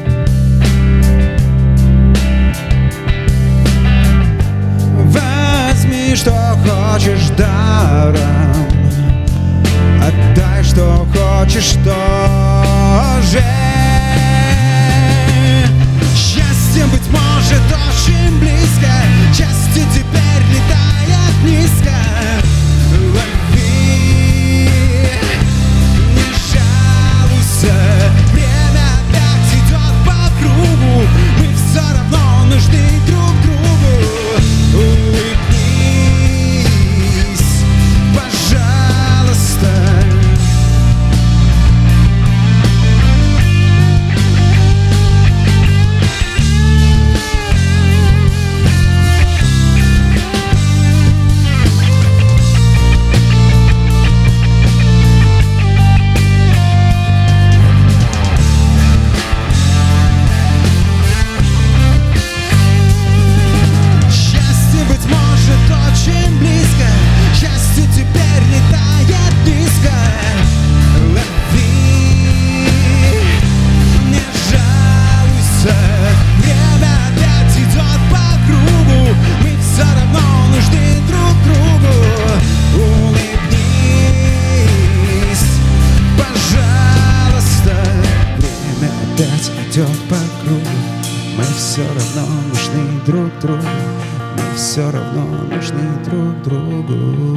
Возьми, что хочешь даром, отдай, что хочешь тоже. Счастье, быть может, очень близко, счастье теперь летает низко. Лови, не жалуйся, время опять идет по кругу, мы все равно нужны друг другу. Улыбнись, пожалуйста. Счастье, быть может, очень близко, счастье теперь летает низко. Лови, не жалуйся, время опять идет по кругу, мы все равно нужны друг другу. Улыбнись, пожалуйста, время опять идет по кругу, мы все равно нужны друг другу, мы все равно нужны друг другу.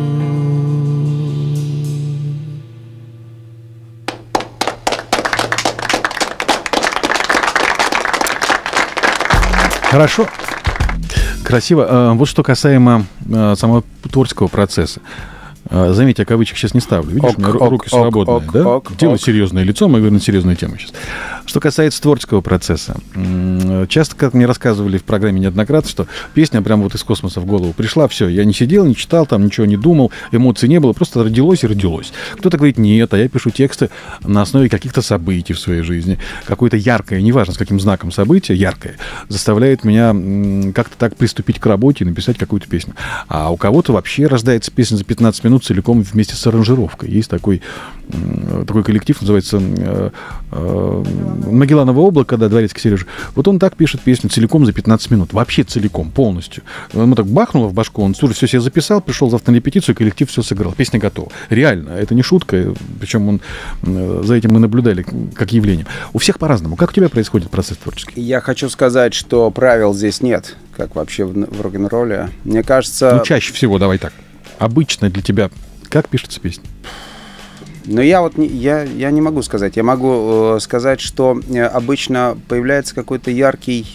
Хорошо. Красиво. А, Вот что касаемо а, самого творческого процесса. А, Заметь, я кавычек сейчас не ставлю. Видишь, Ок, у меня ру- ок, руки ок, свободные. ок, Да? ок, Делай ок. серьезное лицо, мы говорим на серьезную тему сейчас. Что касается творческого процесса. м, Часто, как мне рассказывали в программе неоднократно, что песня прям вот из космоса в голову пришла, все, я не сидел, не читал, там ничего не думал, эмоций не было, просто родилось и родилось. Кто-то говорит, нет, а я пишу тексты на основе каких-то событий в своей жизни. Какое-то яркое, неважно с каким знаком события, яркое, заставляет меня м, как-то так приступить к работе и написать какую-то песню. А у кого-то вообще рождается песня за пятнадцать минут целиком вместе с аранжировкой. Есть такой, м, такой коллектив, называется э, э, «Магелланово облако», да, дворецкий Сережа. Вот он так пишет песню целиком за пятнадцать минут. Вообще целиком, полностью. Ему так бахнуло в башку, он все себе записал, пришел завтра на репетицию, коллектив все сыграл. Песня готова. Реально, это не шутка. Причем он, э, за этим мы наблюдали как явление. У всех по-разному. Как у тебя происходит процесс творческий? Я хочу сказать, что правил здесь нет, как вообще в, в рок-н-ролле. Мне кажется... Ну, чаще всего, давай так. Обычно для тебя как пишется песня? Но я вот не, я, я не могу сказать. Я могу э, сказать, что э, обычно появляется какой-то яркий,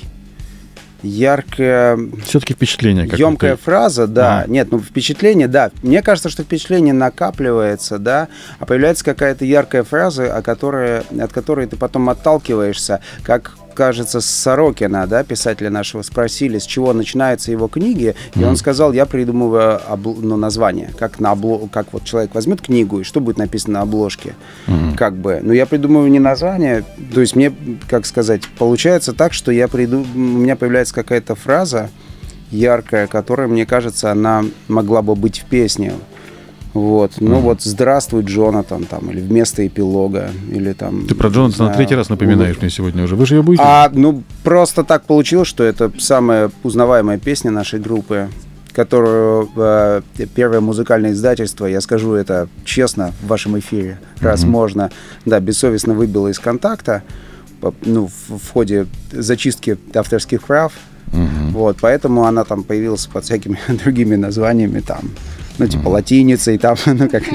яркая, Все-таки впечатление какое-то. емкая фраза, да. А. Нет, ну впечатление, да. Мне кажется, что впечатление накапливается, да, а появляется какая-то яркая фраза, о которой, от которой ты потом отталкиваешься, как кажется, с Сорокина, да, писателя нашего, спросили, с чего начинаются его книги, и он сказал, я придумываю обл- ну, название, как, на обло- как вот человек возьмет книгу, и что будет написано на обложке, Mm-hmm. как бы, но я придумываю не название, то есть мне, как сказать, получается так, что я приду... у меня появляется какая-то фраза яркая, которая, мне кажется, она могла бы быть в песне. Вот. Ну Мгм. вот «Здравствуй, Джонатан», там, или вместо эпилога, или там... Ты про не Джонатана знаю, третий раз напоминаешь улыб- мне сегодня уже. Вы же ее будете? А, ну, просто так получилось, что это самая узнаваемая песня нашей группы, которую э, первое музыкальное издательство, я скажу это честно в вашем эфире, раз Мгм. можно, да, бессовестно выбило из контакта, по- ну, в, в ходе зачистки авторских прав. Мгм. Вот, поэтому она там появилась под всякими другими названиями, там, ну, типа латиницей, там, ну, как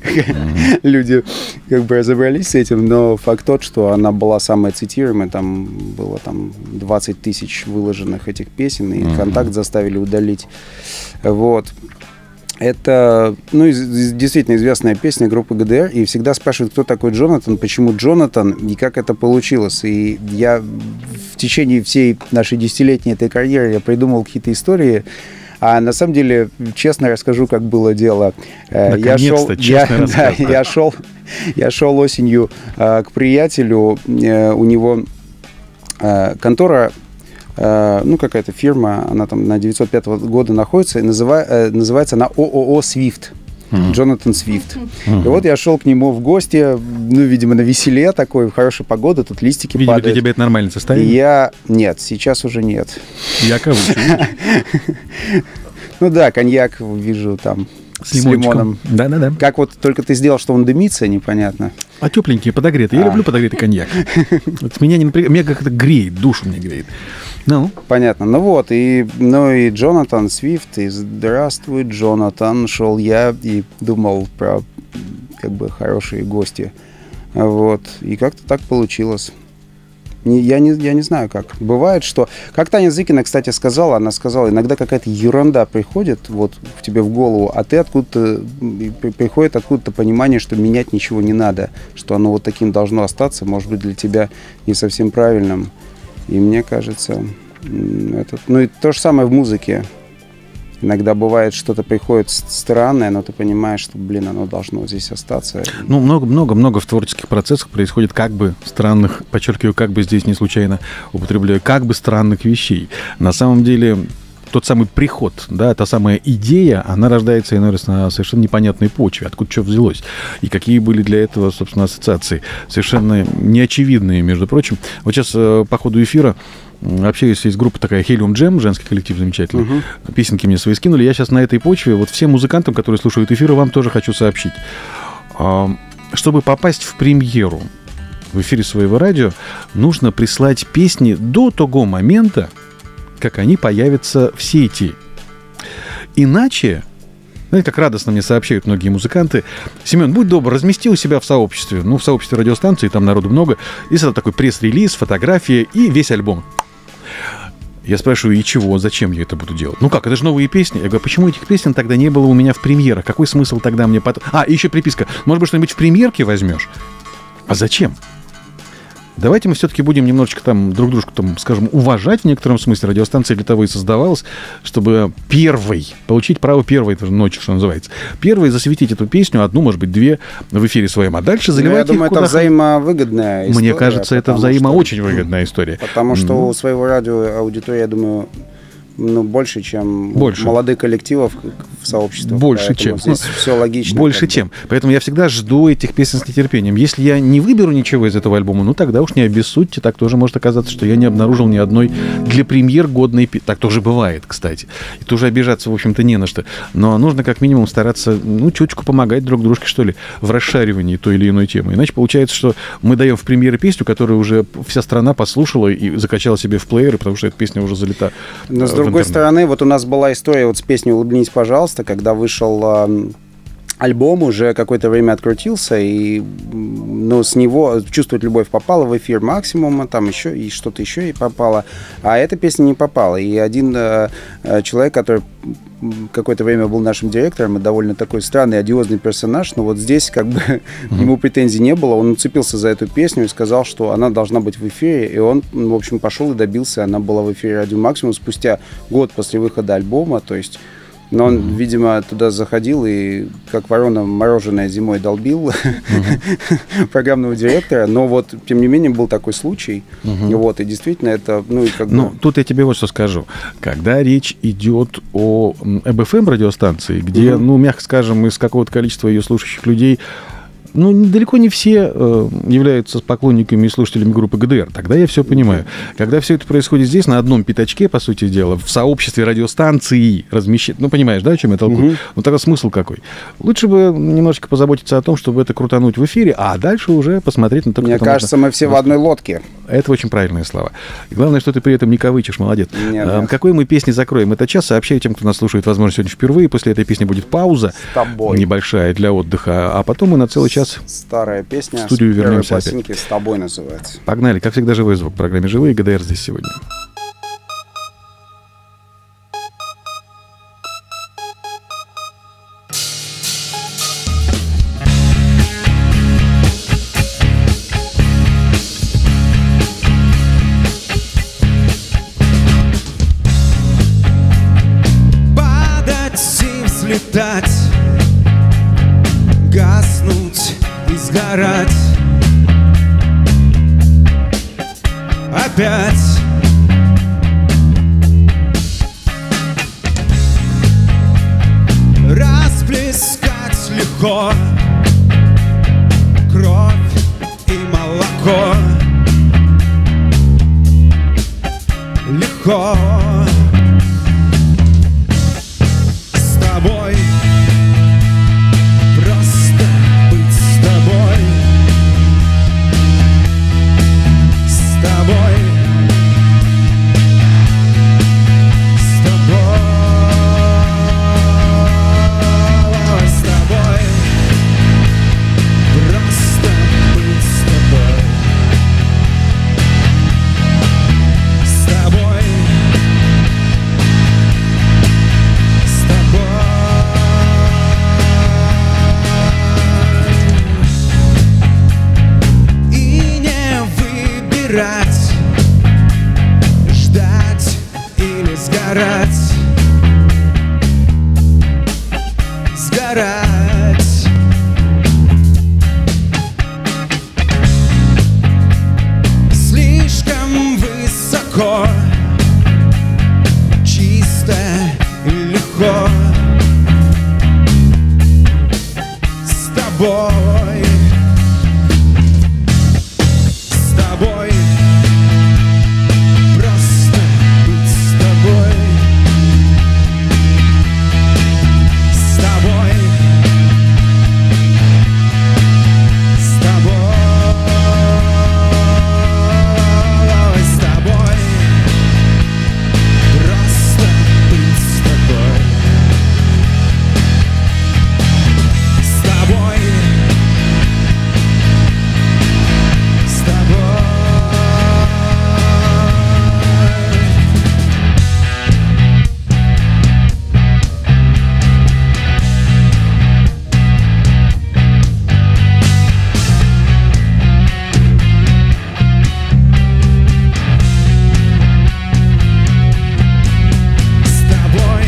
люди как бы разобрались с этим, но факт тот, что она была самая цитируемая, там было там двадцать тысяч выложенных этих песен, и Мгм. контакт заставили удалить. Вот. Это, ну, из- из- действительно известная песня группы ГДР, и всегда спрашивают, кто такой Джонатан, почему Джонатан, и как это получилось. И я в течение всей нашей десятилетней этой карьеры я придумал какие-то истории А на самом деле, честно расскажу, как было дело. Наконец-то, я шел, я, да, я шел, я шел осенью а, к приятелю, а, у него а, контора, а, ну, какая-то фирма, она там на девятьсот пятого года находится, и называ, а, называется она ООО «Свифт». Mm-hmm. Джонатан Свифт. Mm-hmm. И вот я шел к нему в гости, ну, видимо, на веселе такой, в хорошей погоде, тут листики видимо, падают. Видимо, для тебя это нормальное состояние? И я... Нет, сейчас уже нет. Я кого? Ну да, коньяк вижу там с лимоном. Да-да-да. Как вот только ты сделал, что он дымится, непонятно. А тепленький, подогретый. Я люблю подогретый коньяк. Меня не напрягает, меня как-то греет, душу мне греет. Ну. Понятно. Ну вот, и, ну и Джонатан Свифт, и здравствуй, Джонатан, шел я и думал про как бы хорошие гости. Вот. И как-то так получилось. Не, я, не, я не знаю как. Бывает, что... Как Таня Зыкина, кстати, сказала, она сказала, иногда какая-то ерунда приходит вот в тебе в голову, а ты откуда-то... Приходит откуда-то понимание, что менять ничего не надо, что оно вот таким должно остаться, может быть, для тебя не совсем правильным. И мне кажется, это... Ну и то же самое в музыке. Иногда бывает, что-то приходит странное, но ты понимаешь, что, блин, оно должно здесь остаться. Ну, много-много-много в творческих процессах происходит как бы странных, подчеркиваю, как бы здесь не случайно употребляю, как бы странных вещей. На самом деле... Тот самый приход, да, та самая идея, она рождается иной раз на совершенно непонятной почве, откуда что взялось. И какие были для этого, собственно, ассоциации. Совершенно неочевидные, между прочим. Вот сейчас по ходу эфира общаюсь, есть группа такая Helium Jam, женский коллектив замечательный. Uh-huh. Песенки мне свои скинули. Я сейчас на этой почве, вот всем музыкантам, которые слушают эфиры, вам тоже хочу сообщить. Чтобы попасть в премьеру в эфире своего радио, нужно прислать песни до того момента, как они появятся в сети. Иначе, знаете, как радостно мне сообщают многие музыканты, Семен, будь добр, размести у себя в сообществе, ну, в сообществе радиостанции, там народу много, и сразу такой пресс-релиз, фотография и весь альбом. Я спрашиваю, и чего, зачем я это буду делать? Ну как, это же новые песни. Я говорю, почему этих песен тогда не было у меня в премьерах? Какой смысл тогда мне потом... А, и еще приписка. Может быть, что-нибудь в премьерке возьмешь? А зачем? Давайте мы все-таки будем немножечко там друг дружку, там, скажем, уважать в некотором смысле. Радиостанция для того и создавалась, чтобы первой, получить право первой ночи, что называется. Первой засветить эту песню, одну, может быть, две в эфире своем, а дальше заливать ну, я думаю, их куда... это взаимовыгодная история. Мне кажется, это взаимо что... очень выгодная история. Потому что mm-hmm. у своего радио аудитория, я думаю... Ну, больше, чем больше. молодых коллективов в сообществе. Больше, чем. Здесь все логично. Больше, чем. Поэтому я всегда жду этих песен с нетерпением. Если я не выберу ничего из этого альбома, ну, тогда уж не обессудьте. Так тоже может оказаться, что я не обнаружил ни одной для премьер годной песни. Так тоже бывает, кстати. И тоже обижаться, в общем-то, не на что. Но нужно как минимум стараться, ну, чуточку помогать друг дружке, что ли, в расшаривании той или иной темы. Иначе получается, что мы даем в премьеры песню, которую уже вся страна послушала и закачала себе в плееры, потому что эта песня уже залита. Но, с другой стороны, вот у нас была история вот с песней «Улыбнись, пожалуйста», когда вышел э, альбом, уже какое-то время открутился, и ну, с него «Чувствовать любовь» попала в эфир «Максимума», там еще и что-то еще и попало, а эта песня не попала. И один э, человек, который какое-то время был нашим директором, и довольно такой странный, одиозный персонаж, но вот здесь как бы mm-hmm. ему претензий не было, он уцепился за эту песню и сказал, что она должна быть в эфире, и он, в общем, пошел и добился, она была в эфире «Радио Максимум» спустя год после выхода альбома, то есть, но он, mm-hmm. видимо, туда заходил и как ворона мороженое зимой долбил mm-hmm. программного директора, но вот, тем не менее, был такой случай, mm-hmm. вот, и действительно это, ну, и как бы... Ну, тут я тебе вот что скажу. Когда речь идет о эй би эф эм-радиостанции, где, mm-hmm. ну, мягко скажем, из какого-то количества ее слушающих людей, ну, далеко не все э, являются поклонниками и слушателями группы гэ дэ эр. Тогда я все понимаю. Когда все это происходит здесь, на одном пятачке, по сути дела, в сообществе радиостанции размещать... Ну, понимаешь, да, о чем я толкую? Угу. Ну, тогда смысл какой? Лучше бы немножечко позаботиться о том, чтобы это крутануть в эфире, а дальше уже посмотреть на то, как Мне кажется, мы все в одной лодке. Это очень правильные слова. И главное, что ты при этом не кавычишь, молодец. Нет, а, нет. Какой мы песни закроем этот час? Сообщаю тем, кто нас слушает, возможно, сегодня впервые. После этой песни будет пауза небольшая для отдыха, а потом мы на целый час... Старая песня в студию вернемся опять. «С тобой» называется. Погнали. Как всегда, живой звук в программе «Живые». гэ дэ эр здесь сегодня. Bye. улетать, гаснуть и сгорать. Опять расплескать легко кровь и молоко. Легко с тобой, просто быть с тобой, с тобой, с тобой, с тобой, просто быть с тобой. С тобой, с тобой. И не выбирать, ждать или сгорать, сгорать. Слишком высоко, чисто и легко с тобой, с тобой, просто быть с тобой, с тобой, с тобой, с тобой. Просто быть с тобой, с тобой, с тобой. С тобой,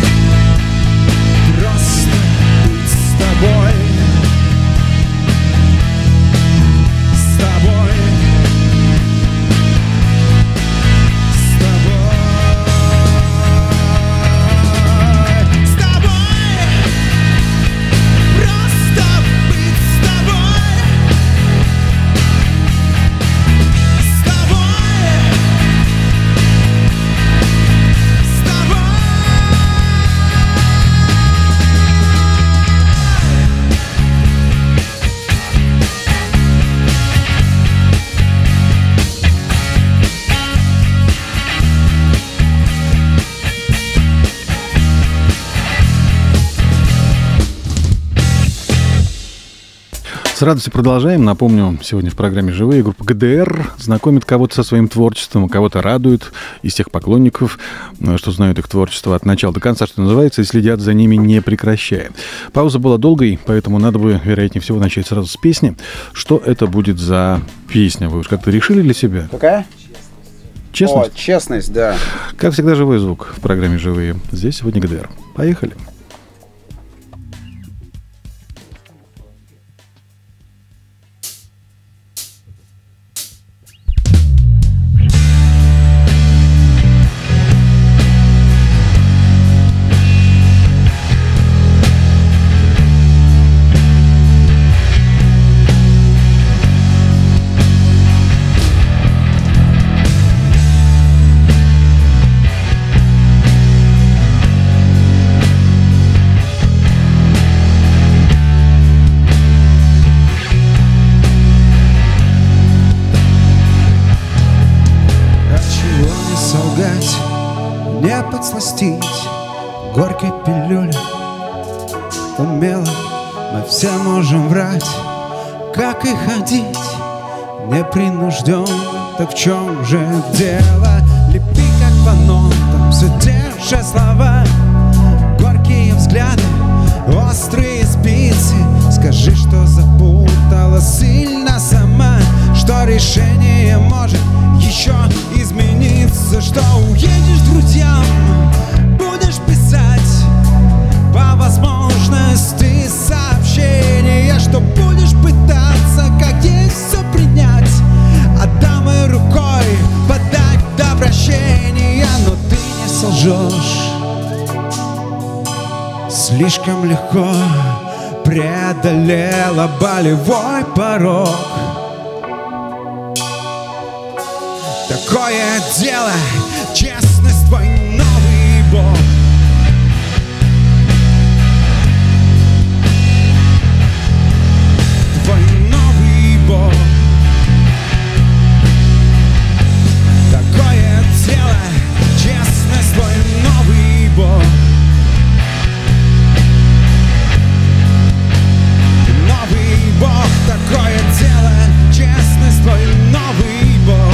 просто быть с тобой, с тобой, с тобой, с тобой, просто быть с тобой, с тобой, с тобой. С радостью продолжаем. Напомню, сегодня в программе «Живые» группа ГДР знакомит кого-то со своим творчеством, кого-то радует из тех поклонников, что знают их творчество от начала до конца, что называется, и следят за ними не прекращая. Пауза была долгой, поэтому надо бы, вероятнее всего, начать сразу с песни. Что это будет за песня? Вы уж как-то решили для себя? Какая? Честность? О, честность, да. Как всегда, живой звук в программе «Живые». Здесь сегодня ГДР. Поехали. Не подсластить горькой пилюли умело. Мы все можем врать, как и ходить непринужденно. Так в чем же дело? Лепи как по нотам все те же слова, горькие взгляды, острые спицы. Скажи, что запутала сильно сама, что решение может еще измениться, что уедешь к друзьям, будешь писать по возможности слишком легко преодолела болевой порог. Такое дело, честность твой новый бог. Твой новый бог. Такое дело, честность твой новый бог. Новый бог, такое дело, честность твой новый бог.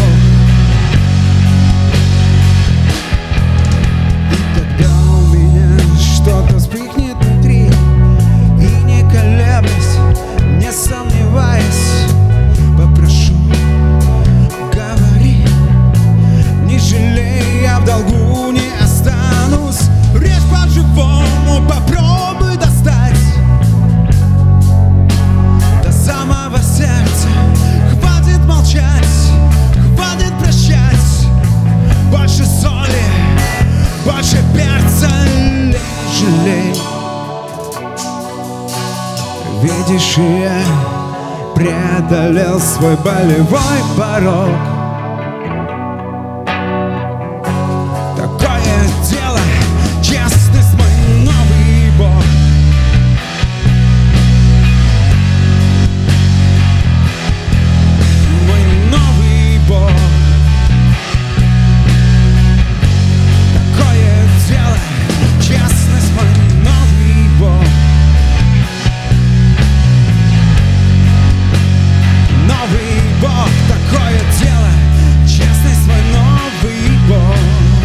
Что-то вспыхнет внутри, и не колеблясь, не сомневаясь, попрошу, говори, не жалей, я в долгу не останусь. Речь по-живому попробуй достать до самого сердца. Хватит молчать, хватит прощать, больше соли, больше перца. Жалей. Видишь, я преодолел свой болевой порог. Такое дело, честность мой новый бог. Мой новый бог. Такое дело, честность мой новый бог. Новый бог, такое дело, честность мой новый бог.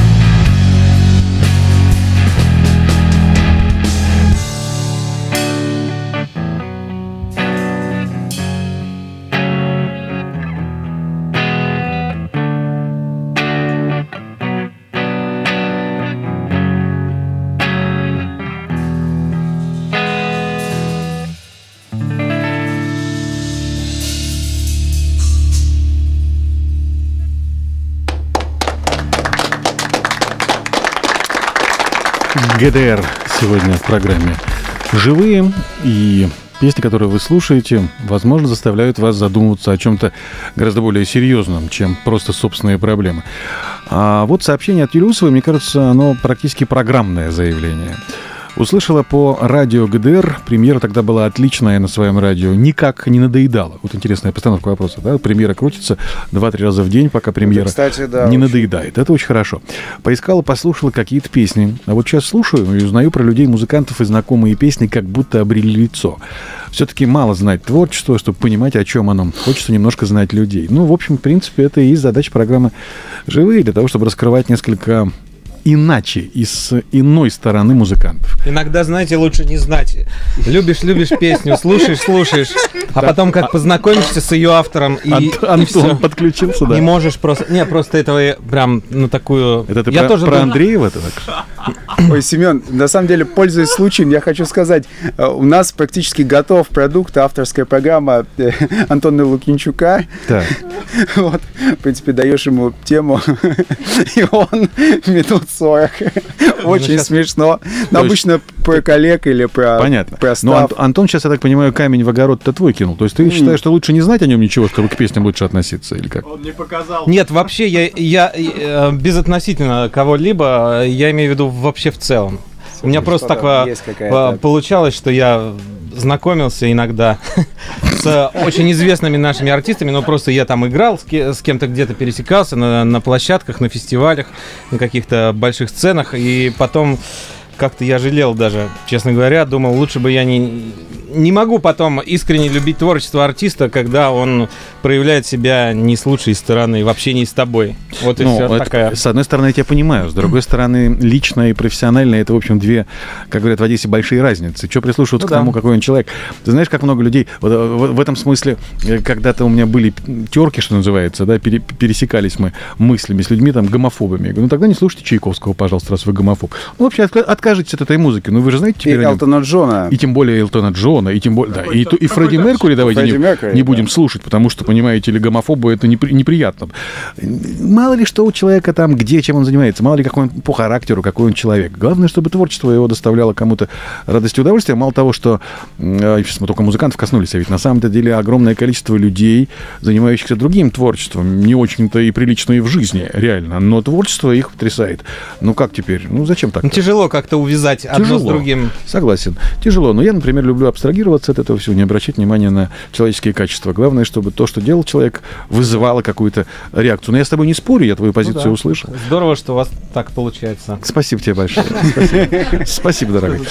ГДР сегодня в программе «Живые», и песни, которые вы слушаете, возможно, заставляют вас задумываться о чем-то гораздо более серьезном, чем просто собственные проблемы. А вот сообщение от Юлиусовой, мне кажется, оно практически программное заявление. Услышала по радио ГДР, премьера тогда была отличная на своем радио, никак не надоедала. Вот интересная постановка вопроса, да? Премьера крутится два-три раза в день, пока премьера это, кстати, да, не очень... надоедает. Это очень хорошо. Поискала, послушала какие-то песни. А вот сейчас слушаю и узнаю про людей, музыкантов, и знакомые песни как будто обрели лицо. Все-таки мало знать творчество, чтобы понимать, о чем оно. Хочется немножко знать людей. Ну, в общем, в принципе, это и задача программы «Живые», для того, чтобы раскрывать несколько... иначе, и с иной стороны музыкантов. Иногда, знаете, лучше не знать. Любишь, любишь песню, слушаешь, слушаешь, а потом как познакомишься с ее автором и, Антон подключился, да? Не можешь просто... Не, просто этого прям на такую... Это ты про, про Андреева? Это так? Ой, Семен, на самом деле, пользуясь случаем, я хочу сказать, у нас практически готов продукт, авторская программа Антона Лукинчука. Так. Вот, в принципе, даешь ему тему, и он минут сорок. Очень ну, смешно. Но обычно есть... про коллег или про, Понятно. про став. Но Ан- Антон сейчас, я так понимаю, камень в огород-то твой кинул. То есть ты mm. считаешь, что лучше не знать о нем ничего, чтобы к песням лучше относиться, или как? Он не показал. Нет, вообще, я, я, я безотносительно кого-либо, я имею в виду вообще в целом. У меня просто так получалось, что я знакомился иногда с очень известными нашими артистами, но просто я там играл, с, ке- с кем-то где-то пересекался на, на площадках, на фестивалях, на каких-то больших сценах, и потом как-то я жалел даже, честно говоря, думал, лучше бы я не... Не могу потом искренне любить творчество артиста, когда он проявляет себя не с лучшей стороны, в общении с тобой. Вот и ну, все это, такая. С одной стороны, я тебя понимаю, с другой стороны, личное и профессиональное — это, в общем, две, как говорят в Одессе, большие разницы. Что прислушиваться ну, к тому, да. какой он человек? Ты знаешь, как много людей... Вот, в, в этом смысле, когда-то у меня были терки, что называется, да, пере, пересекались мы мыслями с людьми, там, гомофобами. Я говорю, ну тогда не слушайте Чайковского, пожалуйста, раз вы гомофоб. Ну, вообще, откажитесь от этой музыки. Ну, вы же знаете теперь... И Элтона Джона. И тем более Элтона Джона. Мадонна, и тем более, да, и, и Фредди Меркьюри давайте Фредди не, Меркьюри, не будем да. слушать, потому что, понимаете ли, гомофобу это непри, неприятно. Мало ли что у человека там, где, чем он занимается, мало ли какой он по характеру, какой он человек. Главное, чтобы творчество его доставляло кому-то радость и удовольствие. Мало того, что, сейчас мы только музыкантов коснулись, а ведь на самом деле огромное количество людей, занимающихся другим творчеством, не очень-то и прилично и в жизни, реально, но творчество их потрясает. Ну как теперь? Ну зачем так? Ну, тяжело как-то увязать одно тяжело. С другим. Согласен. Тяжело. Но я, например, люблю абстрагироваться от этого всего, не обращать внимания на человеческие качества. Главное, чтобы то, что делал человек, вызывало какую-то реакцию. Но я с тобой не спорю, я твою позицию ну, да. услышал. Здорово, что у вас так получается. Спасибо тебе большое. Спасибо, дорогой.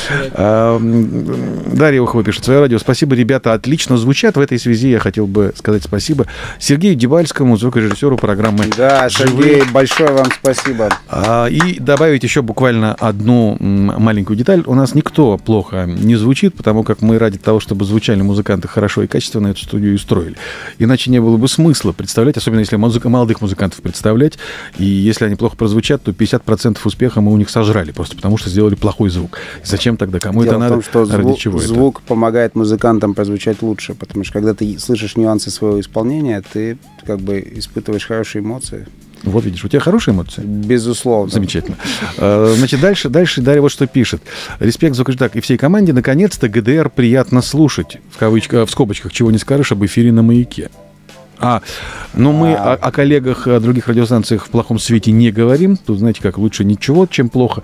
Дарья Ухова пишет: свое радио. Спасибо, ребята, отлично звучат. В этой связи я хотел бы сказать спасибо Сергею Дебальскому, звукорежиссеру программы. Да, Сергей, большое вам спасибо. И добавить еще буквально одну маленькую деталь. У нас никто плохо не звучит, потому как мы ради того, чтобы звучали музыканты хорошо и качественно, эту студию и строили. Иначе не было бы смысла представлять, особенно если музыка, молодых музыкантов представлять, и если они плохо прозвучат, то пятьдесят процентов успеха мы у них сожрали, просто потому что сделали плохой звук. И зачем тогда? Кому Дело это надо? Дело в том, что ради звук, чего звук это? помогает музыкантам прозвучать лучше, потому что когда ты слышишь нюансы своего исполнения, ты как бы испытываешь хорошие эмоции. Вот видишь, у тебя хорошие эмоции? Безусловно. Замечательно. Значит, дальше, дальше Дарья вот что пишет. Респект звукорежиссеру и всей команде. Наконец-то ГДР приятно слушать. В кавычках, в скобочках, чего не скажешь об эфире на «Маяке». А, но мы а... О, о коллегах, о других радиостанциях в плохом свете не говорим. Тут, знаете, как лучше ничего, чем плохо.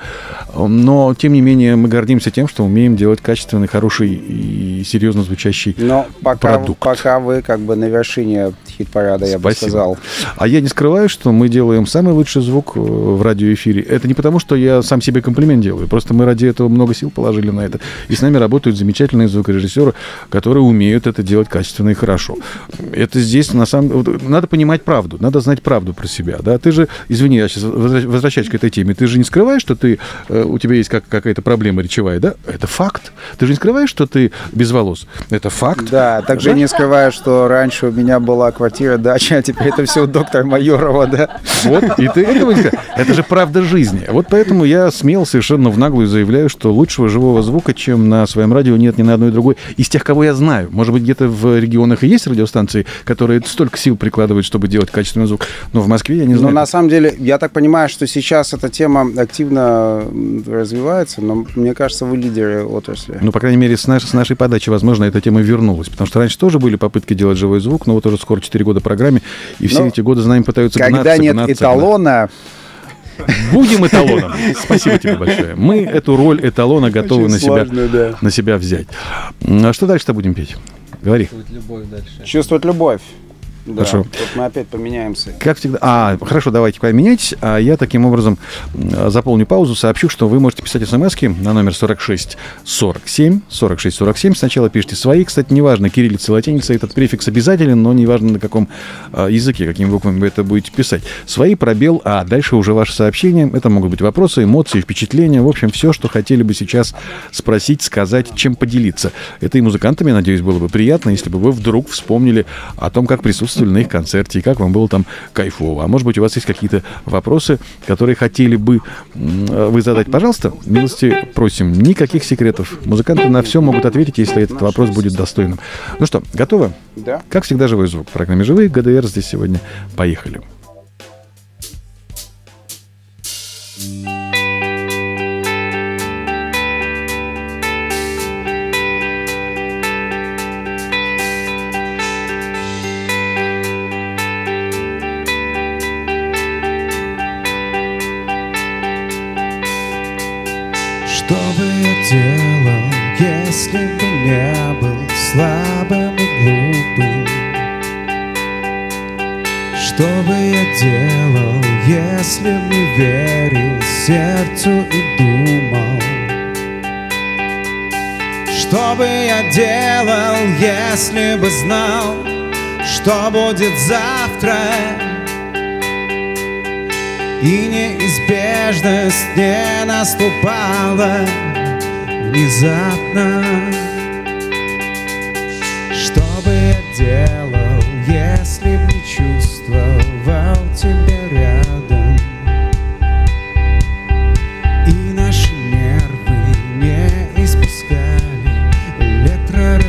Но, тем не менее, мы гордимся тем, что умеем делать качественный, хороший и серьезно звучащий но пока, продукт. Пока вы как бы на вершине хит-парада, я Спасибо. бы сказал. А я не скрываю, что мы делаем самый лучший звук в радиоэфире. Это не потому, что я сам себе комплимент делаю. Просто мы ради этого много сил положили на это. И с нами работают замечательные звукорежиссеры, которые умеют это делать качественно и хорошо. Это здесь на самом... Надо понимать правду, надо знать правду про себя. Да? Ты же, извини, я сейчас возвращаюсь к этой теме, ты же не скрываешь, что ты, у тебя есть как, какая-то проблема речевая, да? Это факт. Ты же не скрываешь, что ты без волос. Это факт. Да, также да? не скрываю, что раньше у меня была квартира, дача, а теперь это все у доктора Майорова, да? Вот, и ты этого не скажешь. Это же правда жизни. Вот поэтому я смело совершенно в наглую заявляю, что лучшего живого звука, чем на своем радио, нет ни на одной другой. Из тех, кого я знаю. Может быть, где-то в регионах и есть радиостанции, которые столько сил прикладывают, чтобы делать качественный звук. Но в Москве я не знаю. Но на самом деле, я так понимаю, что сейчас эта тема активно развивается, но мне кажется, вы лидеры отрасли. Ну, по крайней мере, с, наш, с нашей подачи, возможно, эта тема вернулась. Потому что раньше тоже были попытки делать живой звук, но вот уже скоро четыре года программе, и все но эти годы за нами пытаются когда гнаться, нет гнаться, эталона... Будем эталоном. Спасибо тебе большое. Мы эту роль эталона готовы на себя, сложно, да. на себя взять. А что дальше-то будем петь? Говори. Чувствовать любовь дальше. Чувствовать любовь. Да, хорошо. Вот мы опять поменяемся. Как всегда. А, хорошо, давайте поменяйтесь. А я таким образом заполню паузу, сообщу, что вы можете писать смски на номер сорок шесть сорок семь. сорок шесть сорок семь. Сначала пишите свои. Кстати, неважно, кириллица, латиница, этот префикс обязателен, но неважно, на каком языке, какими буквами вы это будете писать. Свои, пробел, а дальше уже ваши сообщения. Это могут быть вопросы, эмоции, впечатления. В общем, все, что хотели бы сейчас спросить, сказать, чем поделиться. Это и музыкантами, надеюсь, было бы приятно, если бы вы вдруг вспомнили о том, как присутствовали на их концерте, и как вам было там кайфово. А может быть, у вас есть какие-то вопросы, которые хотели бы вы задать. Пожалуйста, милости просим. Никаких секретов. Музыканты на все могут ответить, если этот вопрос будет достойным. Ну что, готовы? Да. Как всегда, живой звук. В программе «Живые». ГДР здесь сегодня. Поехали. Что бы я делал, если бы не был слабым и глупым? Что бы я делал, если бы не верил сердцу и думал? Что бы я делал, если бы знал, что будет завтра? И неизбежность не наступала внезапно. Что бы я делал, если бы не чувствовал тебя рядом? И наши нервы не испускали электроразряды.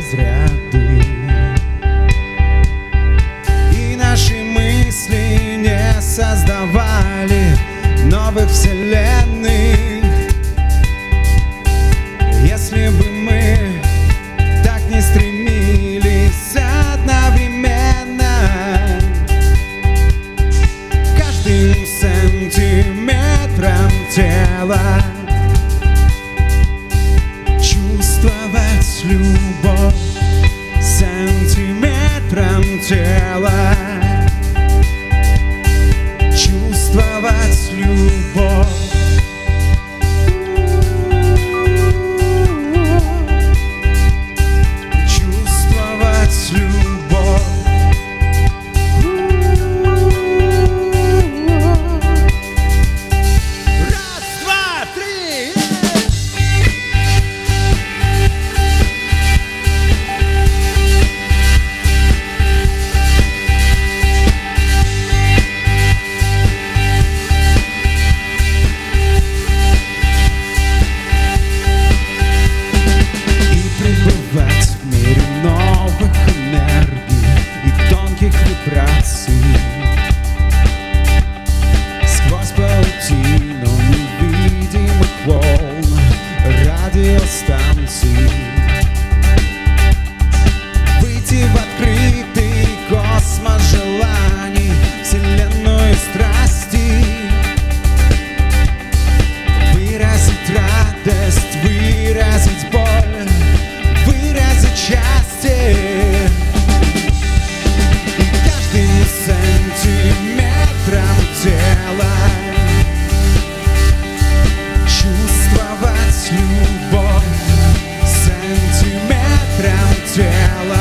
тело,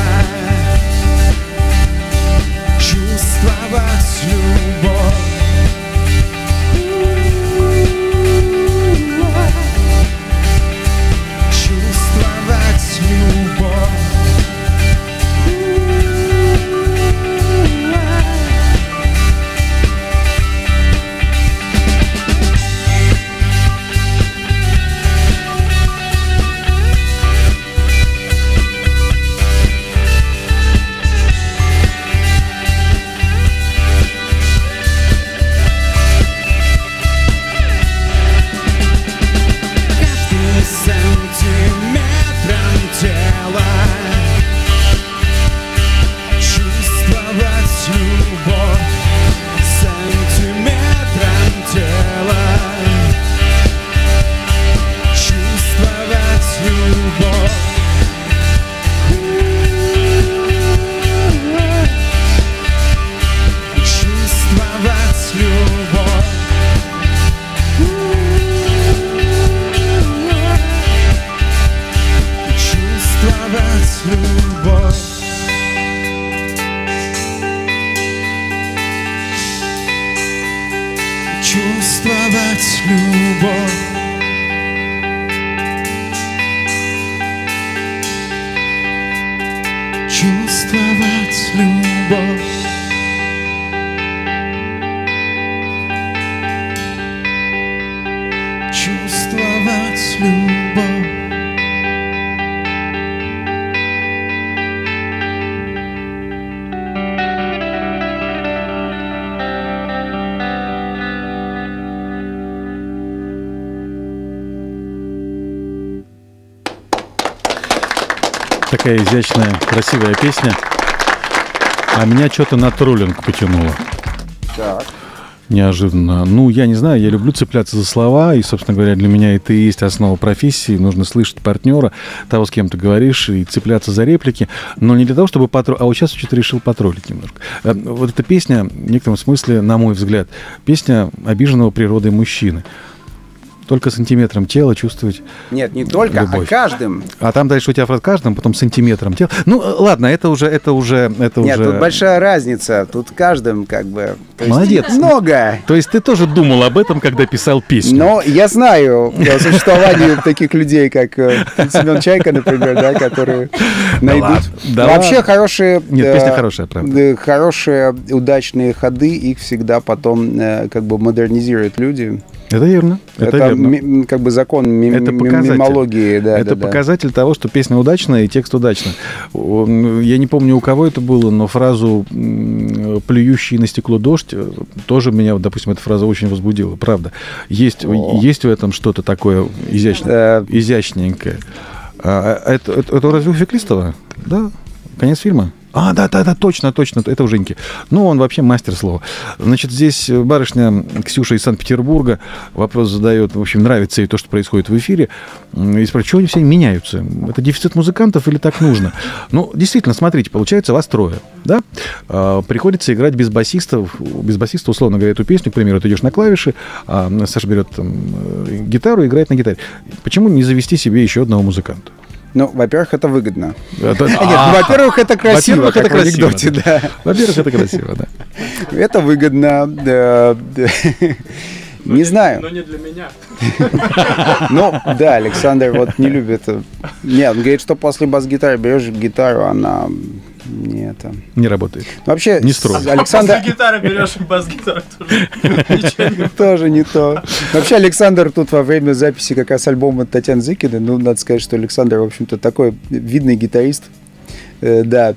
чувствовать любовь. Чувствовать любовь. Чувствовать любовь. Чувствовать любовь. Чувствовать любовь. Такая изящная, красивая песня. А меня что-то на троллинг потянуло. Так. Неожиданно. Ну, я не знаю, я люблю цепляться за слова, и, собственно говоря, для меня это и есть основа профессии. Нужно слышать партнера, того, с кем ты говоришь, и цепляться за реплики, но не для того, чтобы потроллить, а вот сейчас что-то решил потроллить немножко. Вот эта песня, в некотором смысле, на мой взгляд, песня обиженного природой мужчины. Только сантиметром тела чувствовать. Нет, не только, любовь. А каждым. А там дальше у тебя фраза каждым, потом сантиметром тела. Ну, ладно, это уже, это уже, это Нет, уже. тут большая разница. Тут каждым как бы. То Молодец. Есть, много. То есть ты тоже думал об этом, когда писал песню? Но я знаю о существовании таких людей, как Семен Чайка, например, да, которые найдут. Да вообще хорошие. Нет, песня хорошая, правда. Хорошие, удачные ходы, их всегда потом как бы модернизируют люди. Это верно. Это, это верно. Ми, как бы закон ми, это мимологии. Да, это да, показатель да. того, что песня удачная и текст удачный. Я не помню, у кого это было, но фразу «плюющий на стекло дождь» тоже меня, допустим, эта фраза очень возбудила. Правда. Есть, есть в этом что-то такое изящное, изящненькое. А, это, это, это разве у Феклистова? Да. Конец фильма? А, да-да-да, точно, точно, это у Женьки. Ну, он вообще мастер слова. Значит, здесь барышня Ксюша из Санкт-Петербурга вопрос задает, в общем, нравится ей то, что происходит в эфире, и спрашивает, чего они все меняются? Это дефицит музыкантов или так нужно? Ну, действительно, смотрите, получается, вас трое, да? А, приходится играть без басистов, без басиста, условно говоря, эту песню, к примеру, ты идешь на клавиши, а Саша берет там, гитару и играет на гитаре. Почему не завести себе еще одного музыканта? Ну, во-первых, это выгодно. Это... Нет, ну, во-первых, это красиво, во-первых, это как в анекдоте, красиво, да. да. Во-первых, это красиво, да. Это выгодно. Да, да. Не знаю. Но не для меня. Ну, да, Александр вот не любит. Нет, он говорит, что после бас-гитары берешь гитару, она не это... Не работает. Вообще, не строит. Александр... После гитары берешь бас-гитару, тоже тоже не то. Вообще, Александр тут во время записи как раз альбома Татьяны Зыкиной, ну, надо сказать, что Александр, в общем-то, такой видный гитарист. Да.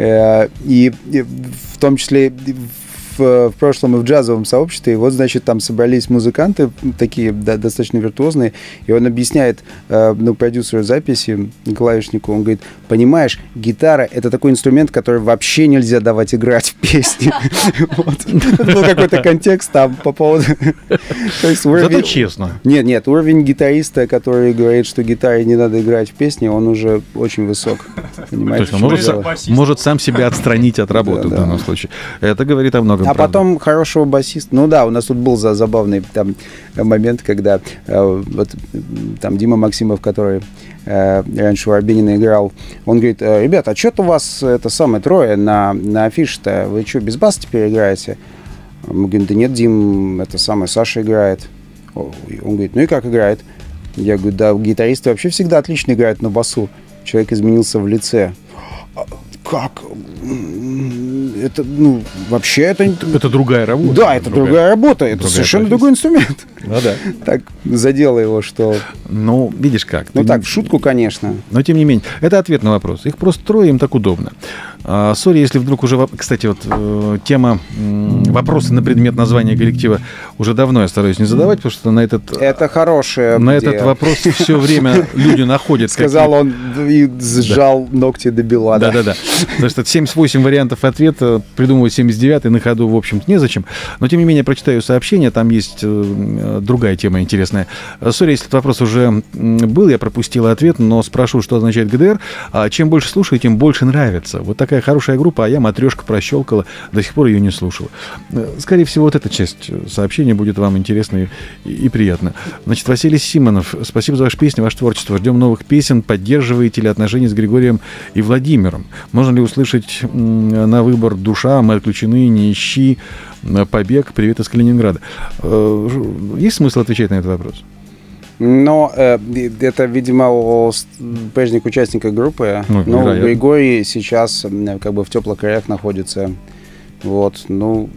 И в том числе... В, в прошлом и в джазовом сообществе, и вот, значит, там собрались музыканты такие да, достаточно виртуозные, и он объясняет э, ну, продюсеру записи, клавишнику, он говорит, понимаешь, гитара — это такой инструмент, который вообще нельзя давать играть в песни. Это был какой-то контекст там по поводу... Зато честно. Нет, нет, уровень гитариста, который говорит, что гитаре не надо играть в песни, он уже очень высок. Может сам себя отстранить от работы в данном случае. Это говорит о многом. А потом хорошего басиста. Ну да, у нас тут был за забавный там момент, когда э, вот там Дима Максимов, который раньше у Арбенина играл. Он говорит: ребята, а что-то у вас это самое трое на, на афише-то? Вы что, без баса теперь играете? Мы говорим: да нет, Дим, это самое, Саша играет. Он говорит: ну и как играет? Я говорю: да, гитаристы вообще всегда отлично играют на басу. Человек изменился в лице. Как? Это, ну, вообще это... Это другая работа. Да, это другая, другая работа. Это другая совершенно профессия. Другой инструмент. Ну да. Так задело его, что... Ну, видишь как. Ну так, не... в шутку, конечно. Но тем не менее. Это ответ на вопрос. Их просто трое, им так удобно. А, сори, если вдруг уже... Кстати, вот э, тема э, вопросы на предмет названия коллектива уже давно я стараюсь не задавать, потому что на этот... Это хорошая На идея. Этот вопрос все время люди находят. Сказал он и сжал ногти до бела. Да-да-да. Потому что семьдесят восемь вариантов ответа, придумывать семьдесят девятый на ходу, в общем-то, незачем. Но, тем не менее, прочитаю сообщение, там есть э, другая тема интересная. Сори, если этот вопрос уже был, я пропустил ответ, но спрошу, что означает ГДР. А чем больше слушаю, тем больше нравится. Вот такая хорошая группа, а я матрешка прощелкала, до сих пор ее не слушала. Скорее всего, вот эта часть сообщения будет вам интересна и, и приятна. Значит, Василий Симонов, спасибо за ваши песни, ваше творчество. Ждем новых песен. Поддерживаете ли отношения с Григорием и Владимиром? Можно ли услышать на выбор «Душа», «Мы отключены», «Не ищи», «Побег», «Привет из Калининграда»? Есть смысл отвечать на этот вопрос? Но э, это, видимо, у прежних участников группы. Ну, но вероятно. Григорий сейчас как бы в теплых краях находится. Вот, ну,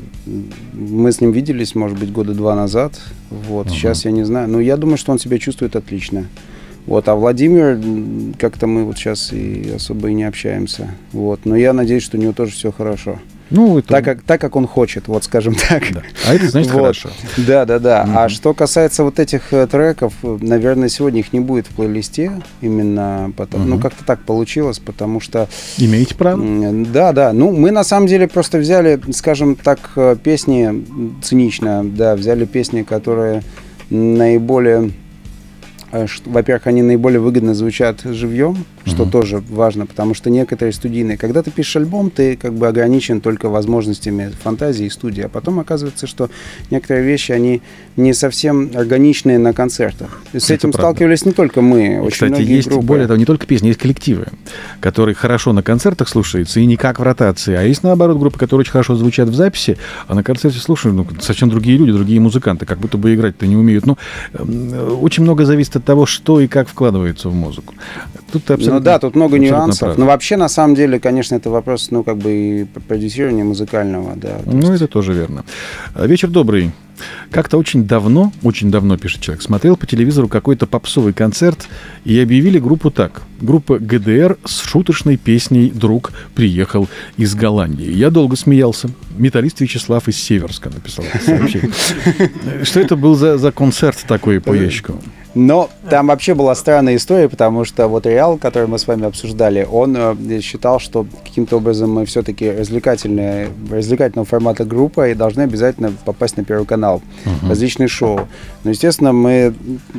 мы с ним виделись, может быть, года два назад. Вот, uh-huh. Сейчас я не знаю. Но я думаю, что он себя чувствует отлично. Вот, а Владимир, как-то мы вот сейчас и особо и не общаемся. Вот, но я надеюсь, что у него тоже все хорошо. Ну, это... так, как, так, как он хочет, вот скажем так. Да. А это значит вот. Хорошо. Да, да, да. Mm-hmm. А что касается вот этих э, треков, наверное, сегодня их не будет в плейлисте. Именно потому, mm-hmm. ну, как-то так получилось, потому что... Имеете право. Да, да. Ну, мы на самом деле просто взяли, скажем так, песни цинично, да, взяли песни, которые наиболее... Во-первых, они наиболее выгодно звучат живьем, что mm-hmm. тоже важно, потому что некоторые студийные... Когда ты пишешь альбом, ты как бы ограничен только возможностями фантазии и студии, а потом оказывается, что некоторые вещи, они не совсем органичные на концертах. И с Это этим правда. Сталкивались не только мы, и, очень кстати, многие есть, группы. Более того, не только песни, есть коллективы, которые хорошо на концертах слушаются и никак в ротации, а есть, наоборот, группы, которые очень хорошо звучат в записи, а на концерте слушают ну, совсем другие люди, другие музыканты, как будто бы играть-то не умеют. Ну, очень много зависит от того, что и как вкладывается в музыку. Тут абсолютно, ну да, тут много нюансов. Правда. Но вообще, на самом деле, конечно, это вопрос, ну, как бы и продюсирования музыкального, да. То ну, есть... это тоже верно. Вечер добрый. Как-то очень давно, очень давно, пишет человек, смотрел по телевизору какой-то попсовый концерт, и объявили группу так. Группа ГДР с шуточной песней «Друг приехал из Голландии». Я долго смеялся. Металлист Вячеслав из Северска написал это сообщение. Что это был за, за концерт такой по ящику? Но там вообще была странная история, потому что вот Реал, который мы с вами обсуждали, он э, считал, что каким-то образом мы все-таки развлекательная, развлекательного формата группа и должны обязательно попасть на Первый канал. Uh-huh. Различные шоу. Но, естественно, мы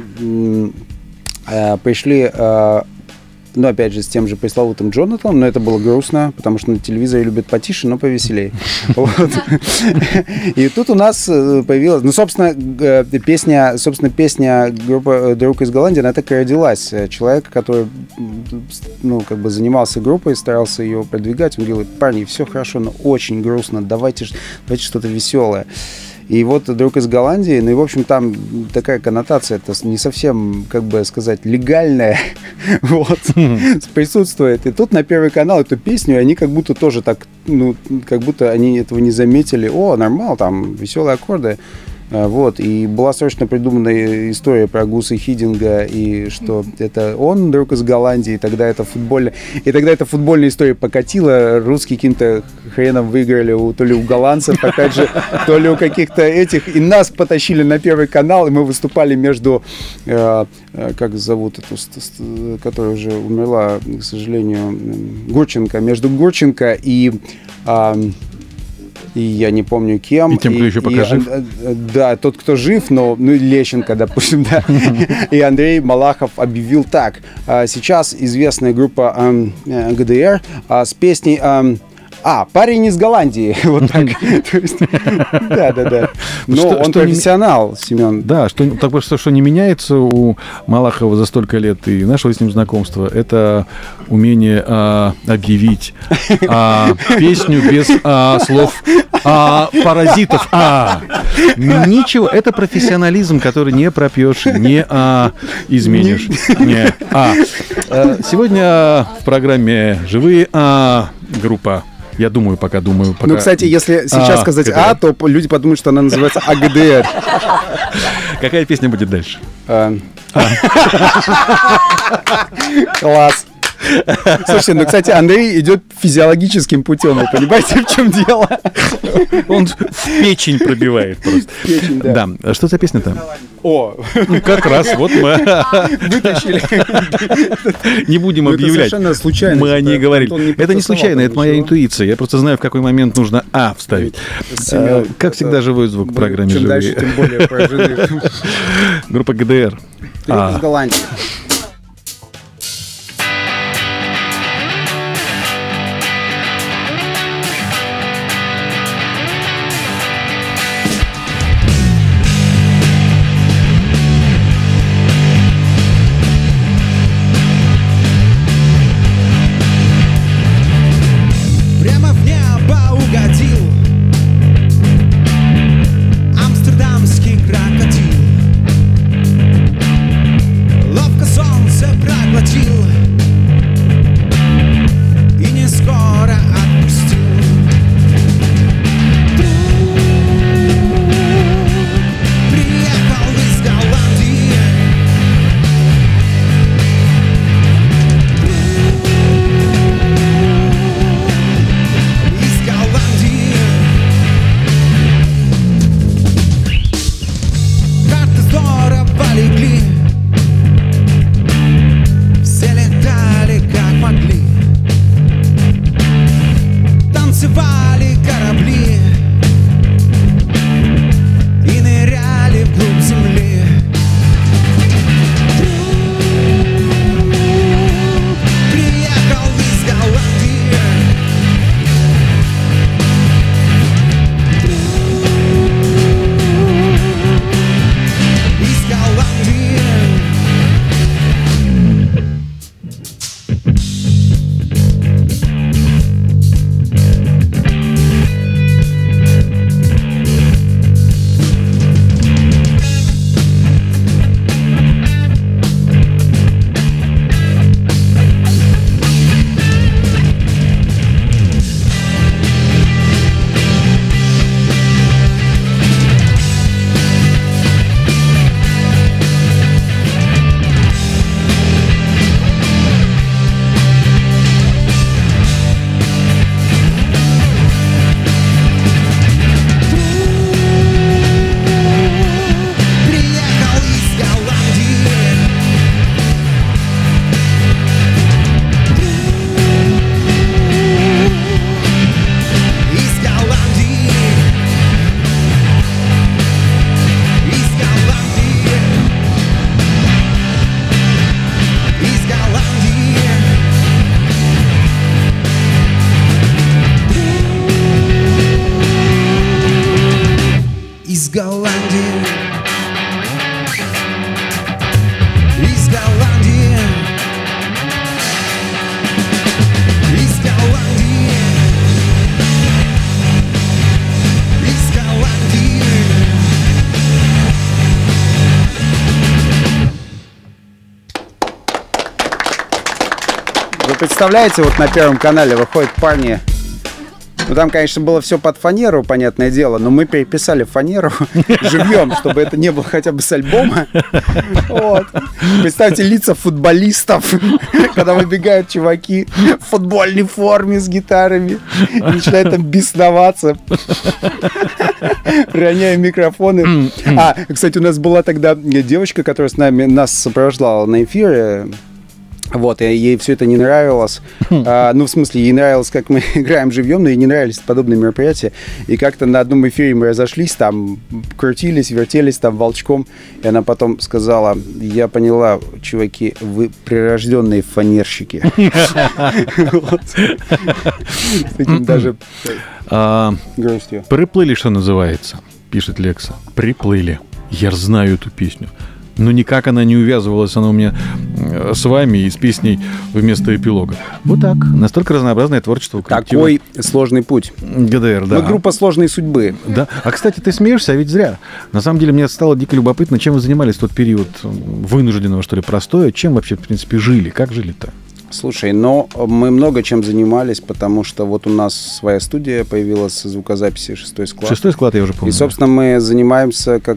э, пришли... Э, ну, опять же, с тем же пресловутым Джонатаном, но это было грустно, потому что на телевизоре любят потише, но повеселее. И тут у нас появилась, ну, собственно, песня, собственно, песня группы «Друг из Голландии», она так и родилась. Человек, который, ну, как бы занимался группой, старался ее продвигать, он говорил: парни, все хорошо, но очень грустно, давайте, давайте что-то веселое. И вот «Друг из Голландии», ну и, в общем, там такая коннотация, это не совсем, как бы сказать, легальная, вот, присутствует. И тут на Первый канал эту песню, они как будто тоже так, ну, как будто они этого не заметили. О, нормально, там веселые аккорды. Вот, и была срочно придумана история про Гуса Хидинга, и что это он, друг из Голландии, и тогда это футбольная, и тогда эта футбольная история покатила, русские каким-то хреном выиграли у, то ли у голландцев, опять же, то ли у каких-то этих, и нас потащили на Первый канал, и мы выступали между, э, как зовут эту, которая уже умерла, к сожалению, Гурченко, между Гурченко и... Э, И я не помню кем. И тем, кто и, еще пока и, жив. Да, тот, кто жив, но, ну, Лещенко, допустим, да. И Андрей Малахов объявил так. Сейчас известная группа ГДР с песней... А, парень из Голландии. Вот так. Да, да, да. Ну, что, он что профессионал, не... Семен. Да, что, так что, что не меняется у Малахова за столько лет и нашего с ним знакомства, это умение а, объявить а, песню без а, слов а, паразитов. А, ничего, это профессионализм, который не пропьешь, не а, изменишь. Не, а. Сегодня в программе «Живые» а, группа. Я думаю, пока думаю. Пока... Ну, кстати, если сейчас а, сказать «А», то люди подумают, что она называется «АГДР». Какая песня будет дальше? Класс. Слушайте, ну, кстати, Андрей идет физиологическим путем, вы понимаете, в чем дело? Он в печень пробивает просто. Печень, да. Да. Что за песня там? О, ну, как раз вот мы вытащили. Не будем объявлять. Это совершенно случайно. Мы о ней говорили. Это не случайно, это моя интуиция. Я просто знаю, в какой момент нужно «А» вставить. Как всегда, живой звук в программе «Живые». Чем дальше, тем более прожили. Группа ГДР. Из Голландии. Представляете, вот на Первом канале выходят парни. Ну, там, конечно, было все под фанеру, понятное дело, но мы переписали фанеру живьем, чтобы это не было хотя бы с альбома. Вот. Представьте лица футболистов, когда выбегают чуваки в футбольной форме с гитарами и начинают там бесноваться, роняя микрофоны. А, кстати, у нас была тогда девочка, которая с нами нас сопровождала на эфире. Вот, и ей все это не нравилось. А, ну, в смысле, ей нравилось, как мы играем живьем, но ей не нравились подобные мероприятия. И как-то на одном эфире мы разошлись, там крутились, вертелись там волчком. И она потом сказала: я поняла, чуваки, вы прирожденные фанерщики. С этим даже грустью. Приплыли, что называется. пишет Лекса. Приплыли. Я знаю эту песню. Но никак она не увязывалась, она у меня с вами и с песней вместо эпилога. Вот так. Настолько разнообразное творчество у коллектива. Такой сложный путь. ГДР, да. Мы группа сложной судьбы. Да. А, кстати, ты смеешься, а ведь зря. На самом деле, мне стало дико любопытно, чем вы занимались в тот период вынужденного, что ли, простоя. Чем вообще, в принципе, жили? Как жили-то? Слушай, но мы много чем занимались, потому что вот у нас своя студия появилась, звукозаписи «Шестой склад». «Шестой склад» я уже помню. И, собственно, мы занимаемся как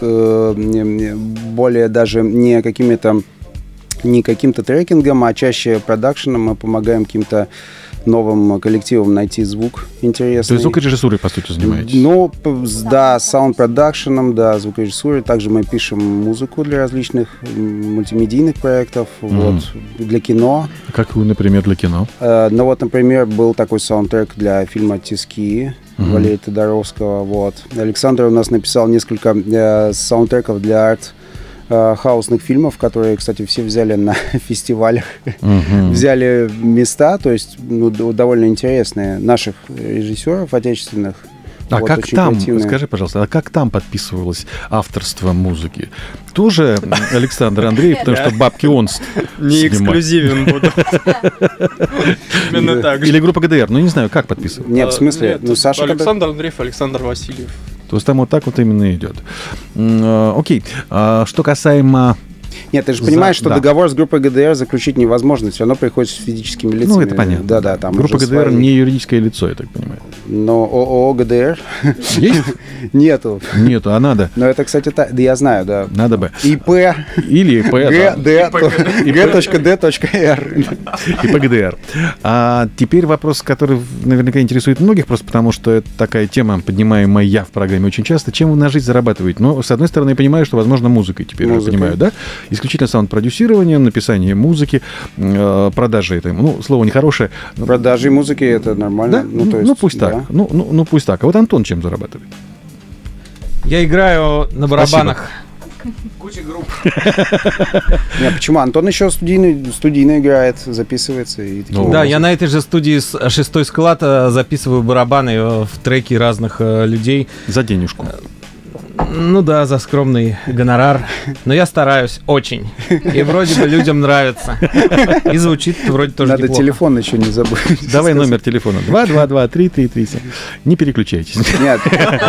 более даже не какими-то не каким-то трекингом, а чаще продакшеном. Мы помогаем каким-то новым коллективам найти звук интересный. То есть звукорежиссурой, по сути, занимаетесь? Ну, да, саунд-продакшеном, да, звукорежиссурой. Также мы пишем музыку для различных мультимедийных проектов, mm. вот, для кино. Какую, например, для кино? Э, ну, вот, например, был такой саундтрек для фильма «Тиски» mm-hmm. Валерия Тодоровского, вот. Александр у нас написал несколько э, саундтреков для арт хаусных фильмов, которые, кстати, все взяли на фестивалях, uh-huh. взяли места, то есть ну, довольно интересные наших режиссеров отечественных. А вот, как там, креативные. Скажи, пожалуйста, а как там подписывалось авторство музыки? Тоже Александр Андреев, потому что бабки он не эксклюзивен буду. Именно так же. Или группа ГДР, ну не знаю, как подписывать. Нет, в смысле, ну Саша... Александр Андреев, Александр Васильев. То есть там вот так вот именно идет. Окей, что касаемо... Нет, ты же понимаешь, За, что да. договор с группой ГДР заключить невозможно, все равно приходится с физическими лицами. Ну, это понятно. Да, да, там группа ГДР свои... не юридическое лицо, я так понимаю. Но ООО ГДР есть? Нету. Нету, а надо. Но это, кстати, та... да, я знаю, да. Надо бы. ИП. Или ИП, да. Г.ДР. ИП ГДР. А теперь вопрос, который наверняка интересует многих, просто потому что это такая тема, поднимаемая в программе очень часто. Чем вы на жизнь зарабатываете? Ну, с одной стороны, я понимаю, что, возможно, музыкой теперь, я понимаю, да? Исключительно саунд-продюсированием, написание музыки, продажи этой, ну, слово нехорошее. Продажи музыки — это нормально. Да? Ну, то есть, ну, пусть да. так. Ну, ну, ну, пусть так. А вот Антон чем зарабатывает? Я играю на барабанах. Куча групп. Нет, почему? Антон еще студийно, студийно играет, записывается. И ну, да, я на этой же студии «Шестой склад» записываю барабаны в треки разных людей. За денежку. Ну да, за скромный гонорар. Но я стараюсь очень. И вроде бы людям нравится. И звучит вроде тоже Надо неплохо. Телефон еще не забыть. Давай номер телефона. два два два три три три семь. Не переключайтесь. Нет.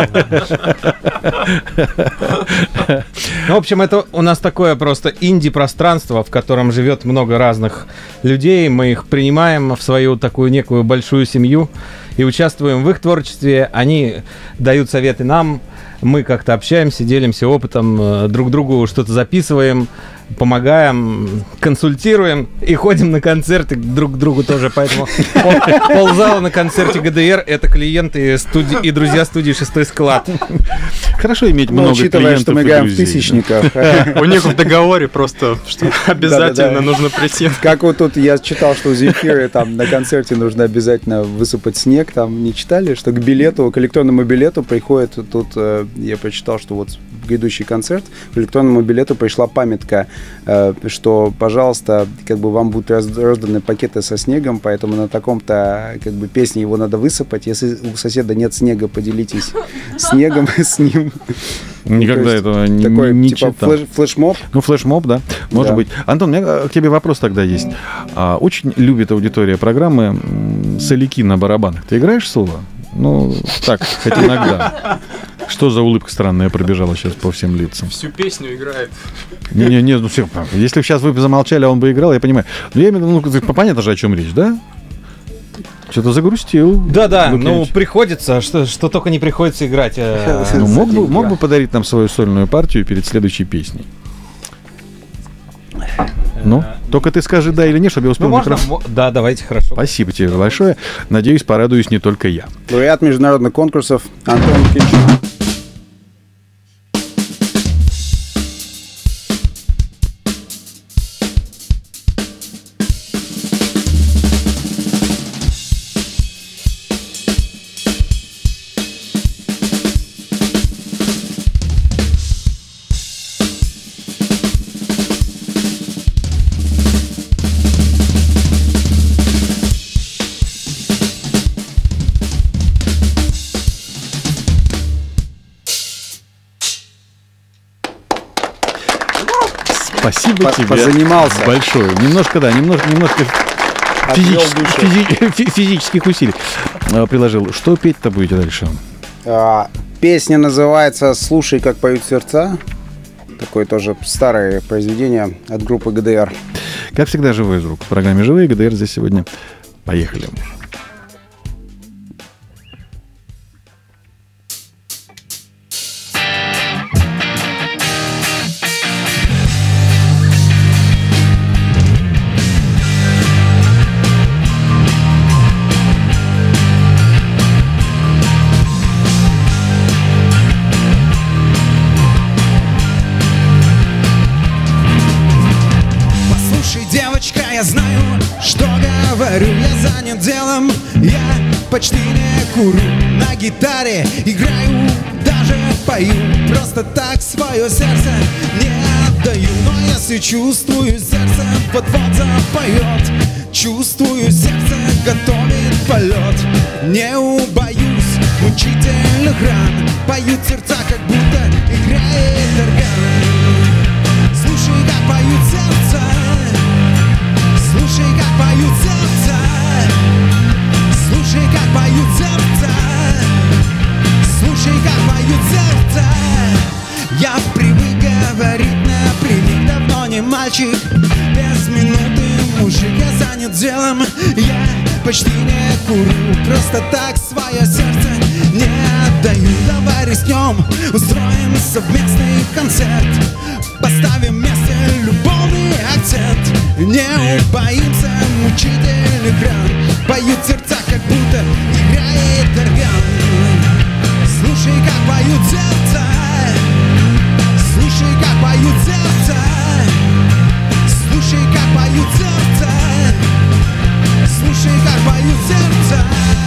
Ну, в общем, это у нас такое просто инди-пространство, в котором живет много разных людей. Мы их принимаем в свою такую некую большую семью и участвуем в их творчестве. Они дают советы нам. Мы как-то общаемся, делимся опытом, друг другу что-то записываем, помогаем, консультируем и ходим на концерты друг к другу тоже. Поэтому пол, ползала на концерте ГДР — это клиенты студии и друзья студии «Шестой склад». Хорошо иметь Но много учитывая, клиентов что мы и играем в друзей, тысячниках. У них в договоре просто, что обязательно нужно прийти. Как вот тут я читал, что у Земфиры там на концерте нужно обязательно высыпать снег. Там не читали, что к билету, к электронному билету приходит тут... Я прочитал, что вот в грядущий концерт к электронному билету пришла памятка, что, пожалуйста, как бы вам будут разданы пакеты со снегом, поэтому на таком-то как бы песне его надо высыпать. Если у соседа нет снега, поделитесь снегом с ним. Никогда этого не, такой, не типа читал. Флеш, флешмоб. Ну, флешмоб, да, может да. быть. Антон, у меня к тебе вопрос тогда есть. А, очень любит аудитория программы соляки на барабанах. Ты играешь соло? Ну, так, хоть иногда. Что за улыбка странная пробежала сейчас по всем лицам? Всю песню играет. Не-не-не, ну все, если бы сейчас вы замолчали, а он бы играл, я понимаю. Но я имею в виду, ну, понятно же, о чем речь, да? Что-то загрустил. Да-да, ну приходится, что, что только не приходится играть. Ну, мог бы, мог бы подарить нам свою сольную партию перед следующей песней. Ну, только ты скажи да или нет, чтобы я успел ну, можно, микрофон. Да, давайте, хорошо. Спасибо тебе большое. Надеюсь, порадуюсь не только я. Лауреат международных конкурсов Антон Кирчук. Спасибо по тебе. Позанимался. Большое. Немножко, да, немножко, немножко физически, физи, физических усилий приложил. Что петь-то будете дальше? А, песня называется «Слушай, как поют сердца». Такое тоже старое произведение от группы ГДР. Как всегда, живой звук. В программе «Живые». ГДР здесь сегодня. Поехали. Я знаю, что говорю, я занят делом, я почти не курю, на гитаре играю, даже пою, просто так свое сердце не отдаю. Но если чувствую, сердце вот-вот запоет, чувствую, сердце готовит полет. Не убоюсь мучительных ран, поют сердца, как будто играет орган. Слушай, как поют сердца, слушай, как поют сердца, слушай, как поют сердца, слушай, как поют сердца. Я привык говорить напрямик, давно не мальчик, без минуты мужик. Я занят делом, я почти не курю, просто так свое сердце не отдаю. Давай рискнем, устроим совместный концерт, поставим вместе любовный акцент. Не убоимся мучительных ран, поют сердца, как будто играет орган. Слушай, как поют сердца, слушай, как поют сердца, слушай, как поют сердца, слушай, как поют сердца.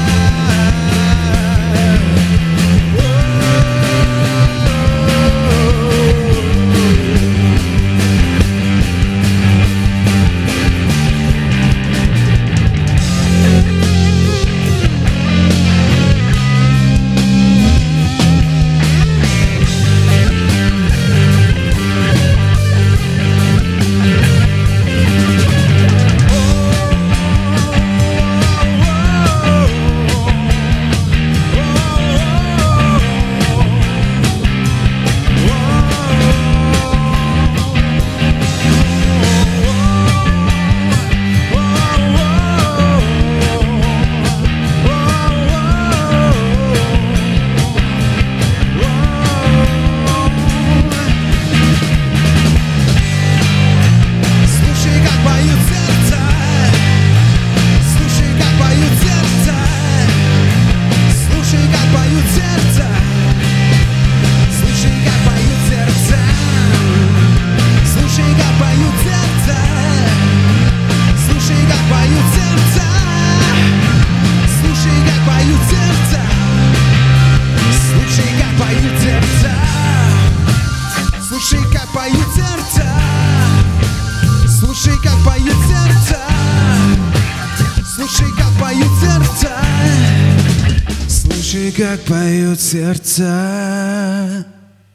Как поют сердца.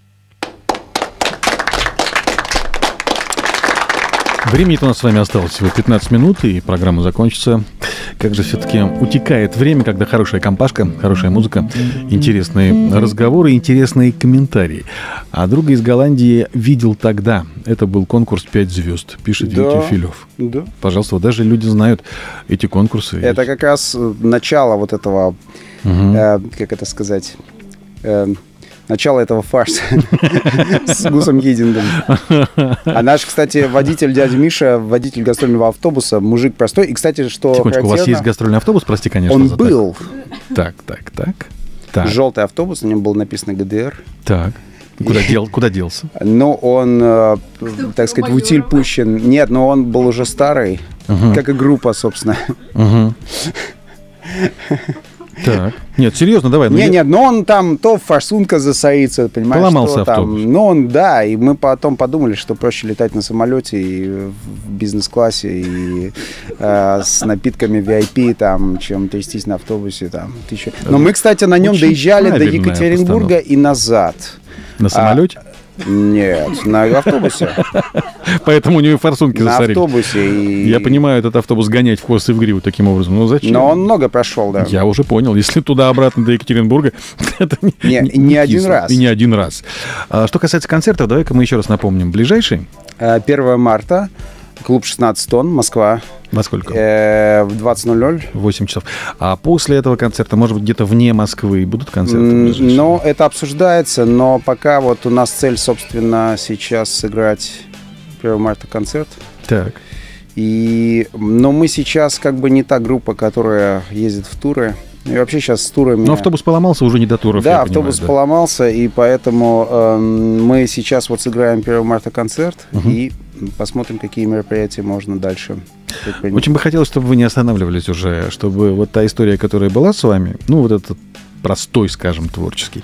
Времени-то у нас с вами осталось всего пятнадцать минут, и программа закончится. Как же все-таки утекает время, когда хорошая компашка, хорошая музыка, интересные разговоры, интересные комментарии. А друга из Голландии видел тогда. Это был конкурс «Пять звезд», пишет да, Витя Филев. Да. Пожалуйста, вот даже люди знают эти конкурсы. Это как раз начало вот этого, угу. э, как это сказать... Э, начало этого фарса с Гусом Хидингом. А наш, кстати, водитель, дядя Миша, водитель гастрольного автобуса, мужик простой. И, кстати, что Тихонечко, характерно, у вас есть гастрольный автобус, прости, конечно. Он был. Так, так, так. так. Желтый автобус, на нем было написано ГДР. Так. Куда, дел, куда делся? Ну, он, э, так сказать, в утиль пущен. Нет, но он был уже старый, угу. как и группа, собственно. Угу. Так. Нет, серьезно, давай. Ну, нет, я... нет, но он там то в форсунка засорится, понимаешь? Поломался что автобус. Там, ну, он, да, и мы потом подумали, что проще летать на самолете и в бизнес-классе, и э, с напитками ви ай пи, там, чем трястись на автобусе, там, тысяча. Но мы, кстати, на нем Очень доезжали до Екатеринбурга постановка. И назад. На самолете? Нет, на автобусе. Поэтому у него форсунки засорили. На автобусе. И... Я понимаю, этот автобус гонять в хвост и в гриву таким образом. Ну зачем? Но он много прошел, да. Я уже понял. Если туда-обратно до Екатеринбурга, это не, не, не, не один раз. И не один раз. А, что касается концертов, давай-ка мы еще раз напомним. Ближайший? первого марта. Клуб шестнадцать тонн, Москва. Во сколько? Э, в двадцать ноль ноль. восемь часов. А после этого концерта, может быть, где-то вне Москвы будут концерты? Ну, это обсуждается, но пока вот у нас цель, собственно, сейчас сыграть первого марта концерт. Так. И, но мы сейчас как бы не та группа, которая ездит в туры. И вообще сейчас с турами... Но автобус поломался, уже не до туров, Да, я автобус понимаю, да. поломался, и поэтому э, мы сейчас вот сыграем первого марта концерт, угу. и посмотрим, какие мероприятия можно дальше предпринять. Очень бы хотелось, чтобы вы не останавливались уже, чтобы вот та история, которая была с вами, ну, вот этот простой, скажем, творческий,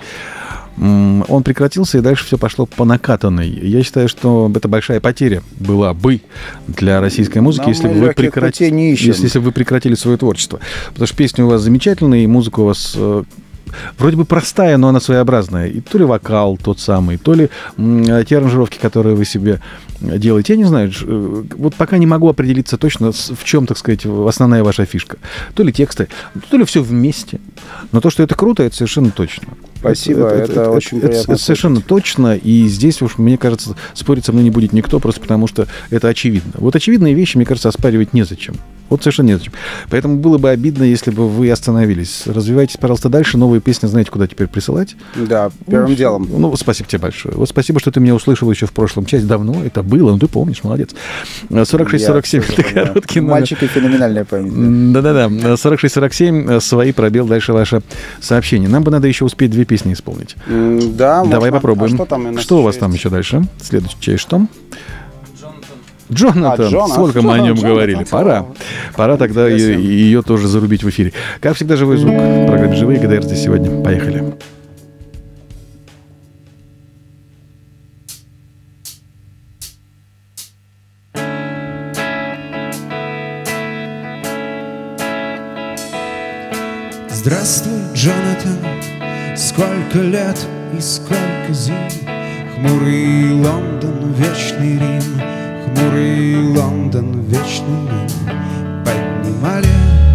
он прекратился, и дальше все пошло по накатанной. Я считаю, что это большая потеря была бы для российской музыки, если бы, вы прекратили, если, если бы вы прекратили свое творчество. Потому что песни у вас замечательные, и музыка у вас вроде бы простая, но она своеобразная. И то ли вокал тот самый, то ли те аранжировки, которые вы себе делаете. Я не знаю, вот пока не могу определиться точно, в чем, так сказать, основная ваша фишка. То ли тексты, то ли все вместе. Но то, что это круто, это совершенно точно. Спасибо, это, это, это, это очень это, приятно. Это совершенно точно, и здесь уж, мне кажется, спорить со мной не будет никто, просто потому что это очевидно. Вот очевидные вещи, мне кажется, оспаривать незачем. Вот совершенно незачем. Поэтому было бы обидно, если бы вы остановились. Развивайтесь, пожалуйста, дальше. Новые песни знаете, куда теперь присылать? Да, первым ну, делом. Ну, спасибо тебе большое. Вот спасибо, что ты меня услышал еще в прошлом часть. Давно это было, ну ты помнишь, молодец. сорок шесть сорок семь, это короткий номер. Мальчик и феноменальная память. Да-да-да. сорок шесть сорок семь, свои, пробел, дальше ваше сообщение. Нам бы надо еще успеть две песни исполнить. Да, давай можно. Попробуем. А что там у нас что у вас есть? Там еще дальше? Следующее что? Джонатан, а, Джон, сколько а, мы о нем Джонатан, говорили. Джонатан, Пора. Пора тогда ее, ее тоже зарубить в эфире. Как всегда, живой звук. В программе «Живые» ГДР здесь сегодня. Поехали. Здравствуй, Джонатан, сколько лет и сколько зим. Хмурый Лондон, вечный Рим, хмурый Лондон, вечный Рим. Поднимали,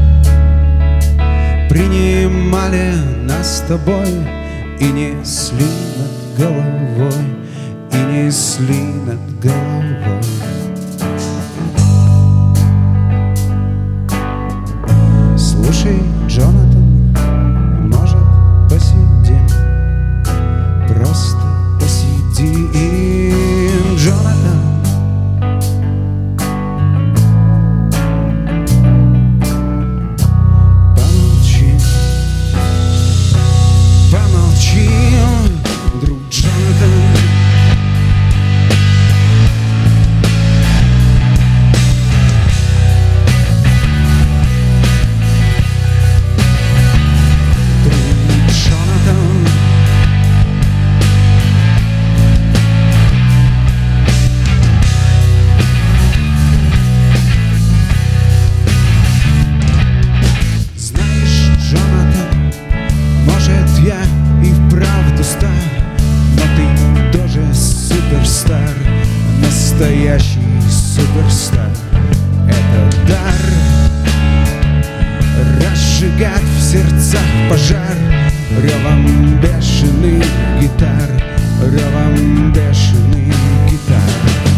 принимали нас с тобой и несли над головой, и несли над головой. Слушай, Джонатан, может, посидим, просто посидим, Джонатан. Помолчим, помолчим, друг Джонатан. Настоящий суперстар — это дар разжигать в сердцах пожар ревом бешеных гитар, ревом бешеных гитар.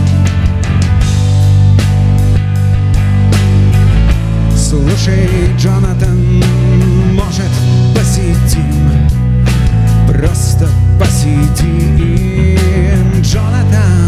Слушай, Джонатан, может, посидим, просто посидим, Джонатан.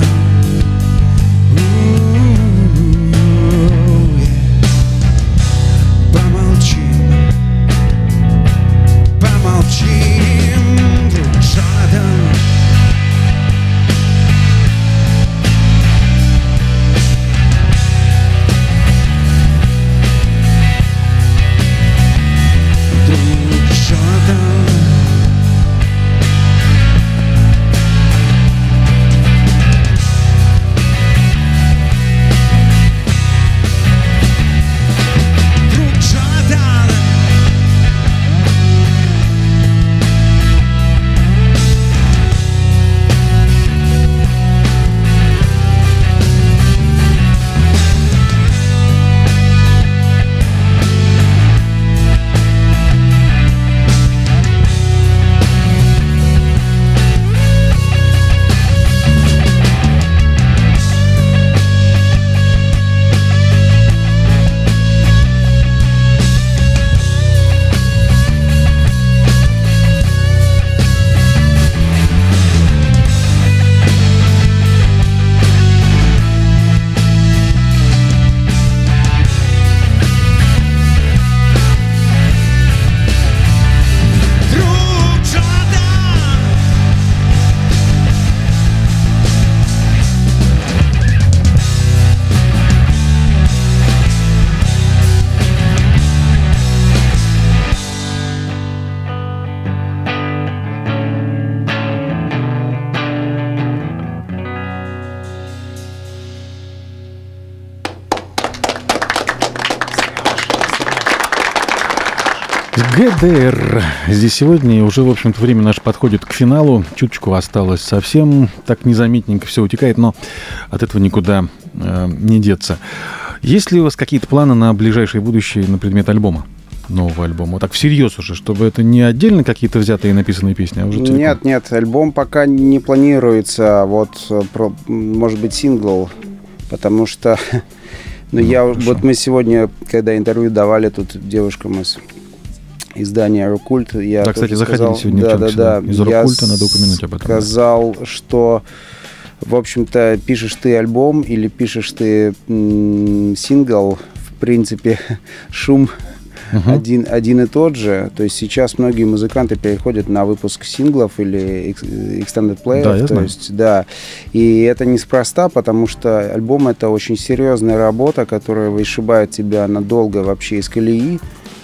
ГДР. Здесь сегодня, и уже, в общем-то, время наше подходит к финалу. Чуточку осталось совсем, так незаметненько все утекает, но от этого никуда э, не деться. Есть ли у вас какие-то планы на ближайшее будущее на предмет альбома? Нового альбома? Вот так всерьез уже, чтобы это не отдельно какие-то взятые и написанные песни, а уже целиком? Нет, нет, альбом пока не планируется. Вот, про, может быть, сингл, потому что... Ну, ну, я, вот мы сегодня, когда интервью давали тут девушкам из издания «Рок-Культ», я да, кстати, заходили сказал, сегодня да, да, да, из «Рок-Культа», надо упомянуть об этом. Сказал, да. что, в общем-то, пишешь ты альбом или пишешь ты м- сингл, в принципе, шум uh-huh. один, один и тот же. То есть сейчас многие музыканты переходят на выпуск синглов или extended play. Да, я то знаю. есть, да. И это неспроста, потому что альбом — это очень серьезная работа, которая вышибает тебя надолго вообще из колеи.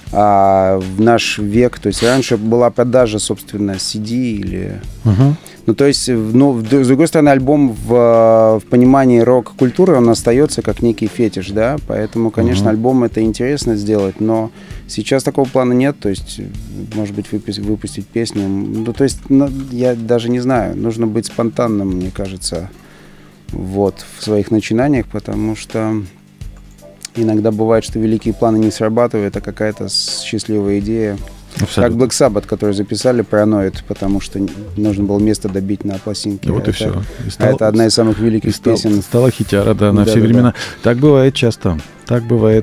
А в наш век, то есть раньше была продажа, собственно, си ди или... Uh-huh. Ну, то есть, ну, с другой стороны, альбом в, в понимании рок-культуры, он остается как некий фетиш, да, поэтому, конечно, uh-huh. альбом это интересно сделать, но сейчас такого плана нет, то есть, может быть, выпустить, выпустить песню, ну, то есть, ну, я даже не знаю, нужно быть спонтанным, мне кажется, вот, в своих начинаниях, потому что иногда бывает, что великие планы не срабатывают, а какая-то счастливая идея. Абсолютно. Как Black Sabbath, который записали «Paranoid», потому что нужно было место добить на пластинке. Вот это, и все. И стало, это одна из самых великих стал, песен. Стала хитяра, да, на да, все да, времена. Да. Так бывает часто. Так бывает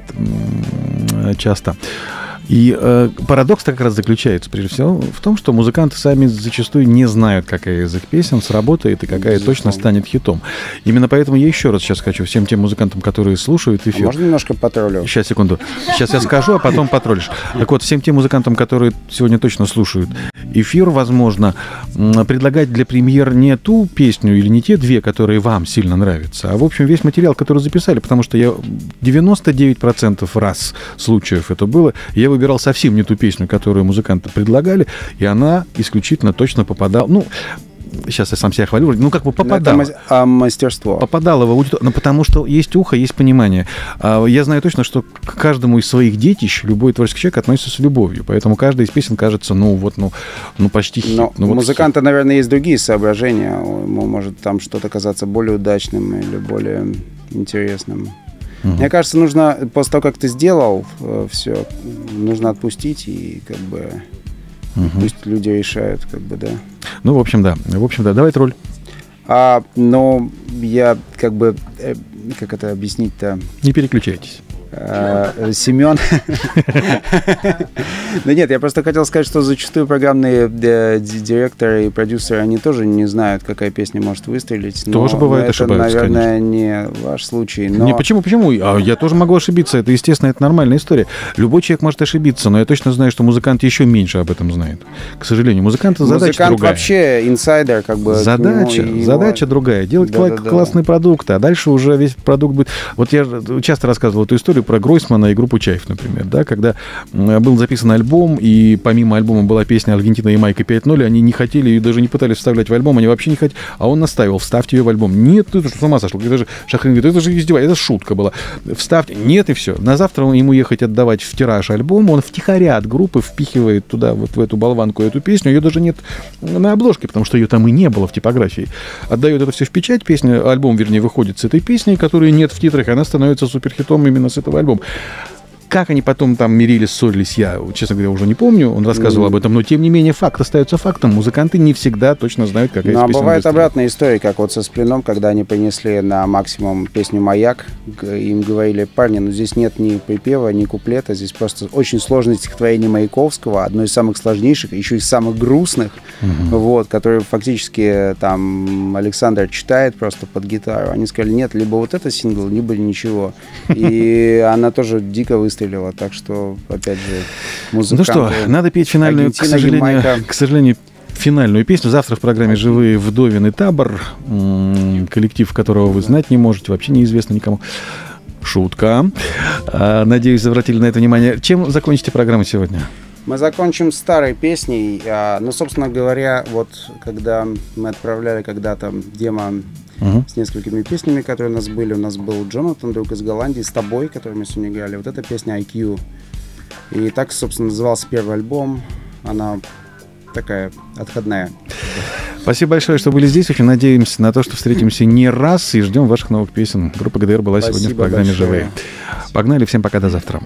м- часто. И э, парадокс как раз заключается, прежде всего, в том, что музыканты сами зачастую не знают, какая из их песен сработает и какая Безусловно. точно станет хитом. Именно поэтому я еще раз сейчас хочу всем тем музыкантам, которые слушают эфир... А можно немножко потроллю? Сейчас, секунду. Сейчас я скажу, а потом потроллишь. Так вот, всем тем музыкантам, которые сегодня точно слушают эфир, возможно, предлагать для премьер не ту песню или не те две, которые вам сильно нравятся, а, в общем, весь материал, который записали, потому что я девяносто девять процентов раз случаев это было, я выбирал совсем не ту песню, которую музыканты предлагали, и она исключительно точно попадала... Ну, сейчас я сам себя хвалю, ну, как бы попадала. Это а мастерство. Попадала в аудиторию, ну, потому что есть ухо, есть понимание. Я знаю точно, что к каждому из своих детищ любой творческий человек относится с любовью, поэтому каждая из песен кажется, ну, вот, ну, ну почти хит. Но ну, у вот музыканта, хит. Наверное, есть другие соображения. Ему может там что-то казаться более удачным или более интересным. Угу. Мне кажется, нужно, после того, как ты сделал э, все, нужно отпустить и как бы угу. пусть люди решают, как бы, да. Ну, в общем, да. В общем, да. Давай тролль. А, но я как бы, э, как это объяснить-то? Не переключайтесь. Семен. Да нет, я просто хотел сказать, что зачастую программные директоры и продюсеры, они тоже не знают, какая песня может выстрелить. Тоже бывает, ошибаются, конечно. Это, наверное, не ваш случай. Не, почему, почему? Я тоже могу ошибиться. Это, естественно, это нормальная история. Любой человек может ошибиться, но я точно знаю, что музыкант еще меньше об этом знает. К сожалению, музыкант задача другая. Музыкант вообще инсайдер, как бы. Задача, задача другая. Делать классный продукт, а дальше уже весь продукт будет... Вот я часто рассказывал эту историю про Гройсмана и группу Чайф, например, да, когда был записан альбом, и помимо альбома была песня «Аргентина и Майка пять ноль», они не хотели и даже не пытались вставлять в альбом, они вообще не хотели, а он настаивал, вставьте ее в альбом. Нет, ты с ума сошел, это же Шахрин говорит, это же издевайся, это шутка была. Вставьте, нет, и все. На завтра ему ехать отдавать в тираж альбом, он втихаря от группы впихивает туда, вот в эту болванку, эту песню, ее даже нет на обложке, потому что ее там и не было в типографии. Отдает это все в печать, песня, альбом, вернее, выходит с этой песней, которой нет в титрах, и она становится суперхитом именно с этого альбома. Как они потом там мирились, ссорились, я, честно говоря, уже не помню. Он рассказывал mm. об этом, но тем не менее факт остается фактом. Музыканты не всегда точно знают, какая ну, из песен. А бывает обратная история, как вот со Сплином, когда они принесли на максимум песню «Маяк», им говорили: парни, ну здесь нет ни припева, ни куплета, здесь просто очень сложное стихотворение Маяковского, одно из самых сложнейших, еще из самых грустных, mm-hmm. вот, которые фактически там Александр читает просто под гитару. Они сказали: нет, либо вот это сингл, либо ничего. И она тоже дико выстрелила. Так что, опять же, музыканты... Ну что, надо петь финальную, к сожалению, к сожалению, финальную песню. Завтра в программе «Живые Вдовин и Табор», коллектив, которого вы знать не можете, вообще неизвестно никому. Шутка. Надеюсь, обратили на это внимание. Чем закончите программу сегодня? Мы закончим старой песней. Ну, собственно говоря, вот когда мы отправляли когда-то демо uh-huh. с несколькими песнями, которые у нас были, у нас был Джонатан, друг из Голландии, с тобой, который мы сегодня играли. Вот эта песня «ай кью». И так, собственно, назывался первый альбом. Она такая отходная. Спасибо большое, что были здесь. Очень надеемся на то, что встретимся не раз и ждем ваших новых песен. Группа ГДР была Спасибо сегодня в программе большое. «Живые». Погнали. Всем пока, до завтра.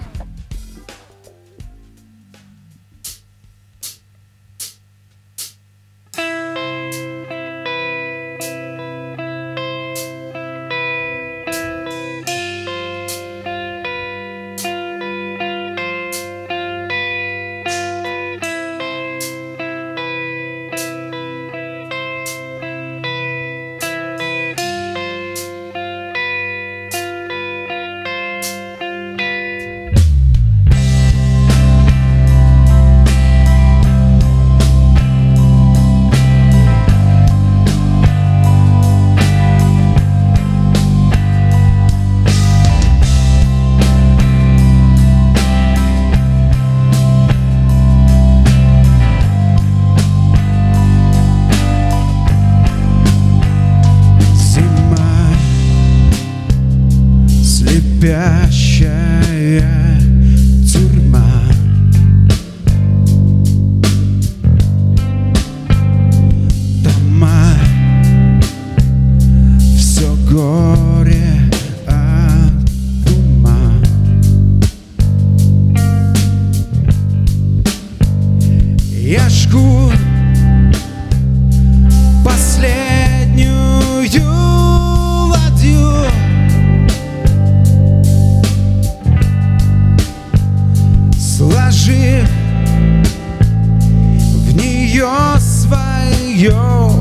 Спящая тюрьма. Дома, все горе от ума. Я жгу последнюю ладью. Сложив в нее свое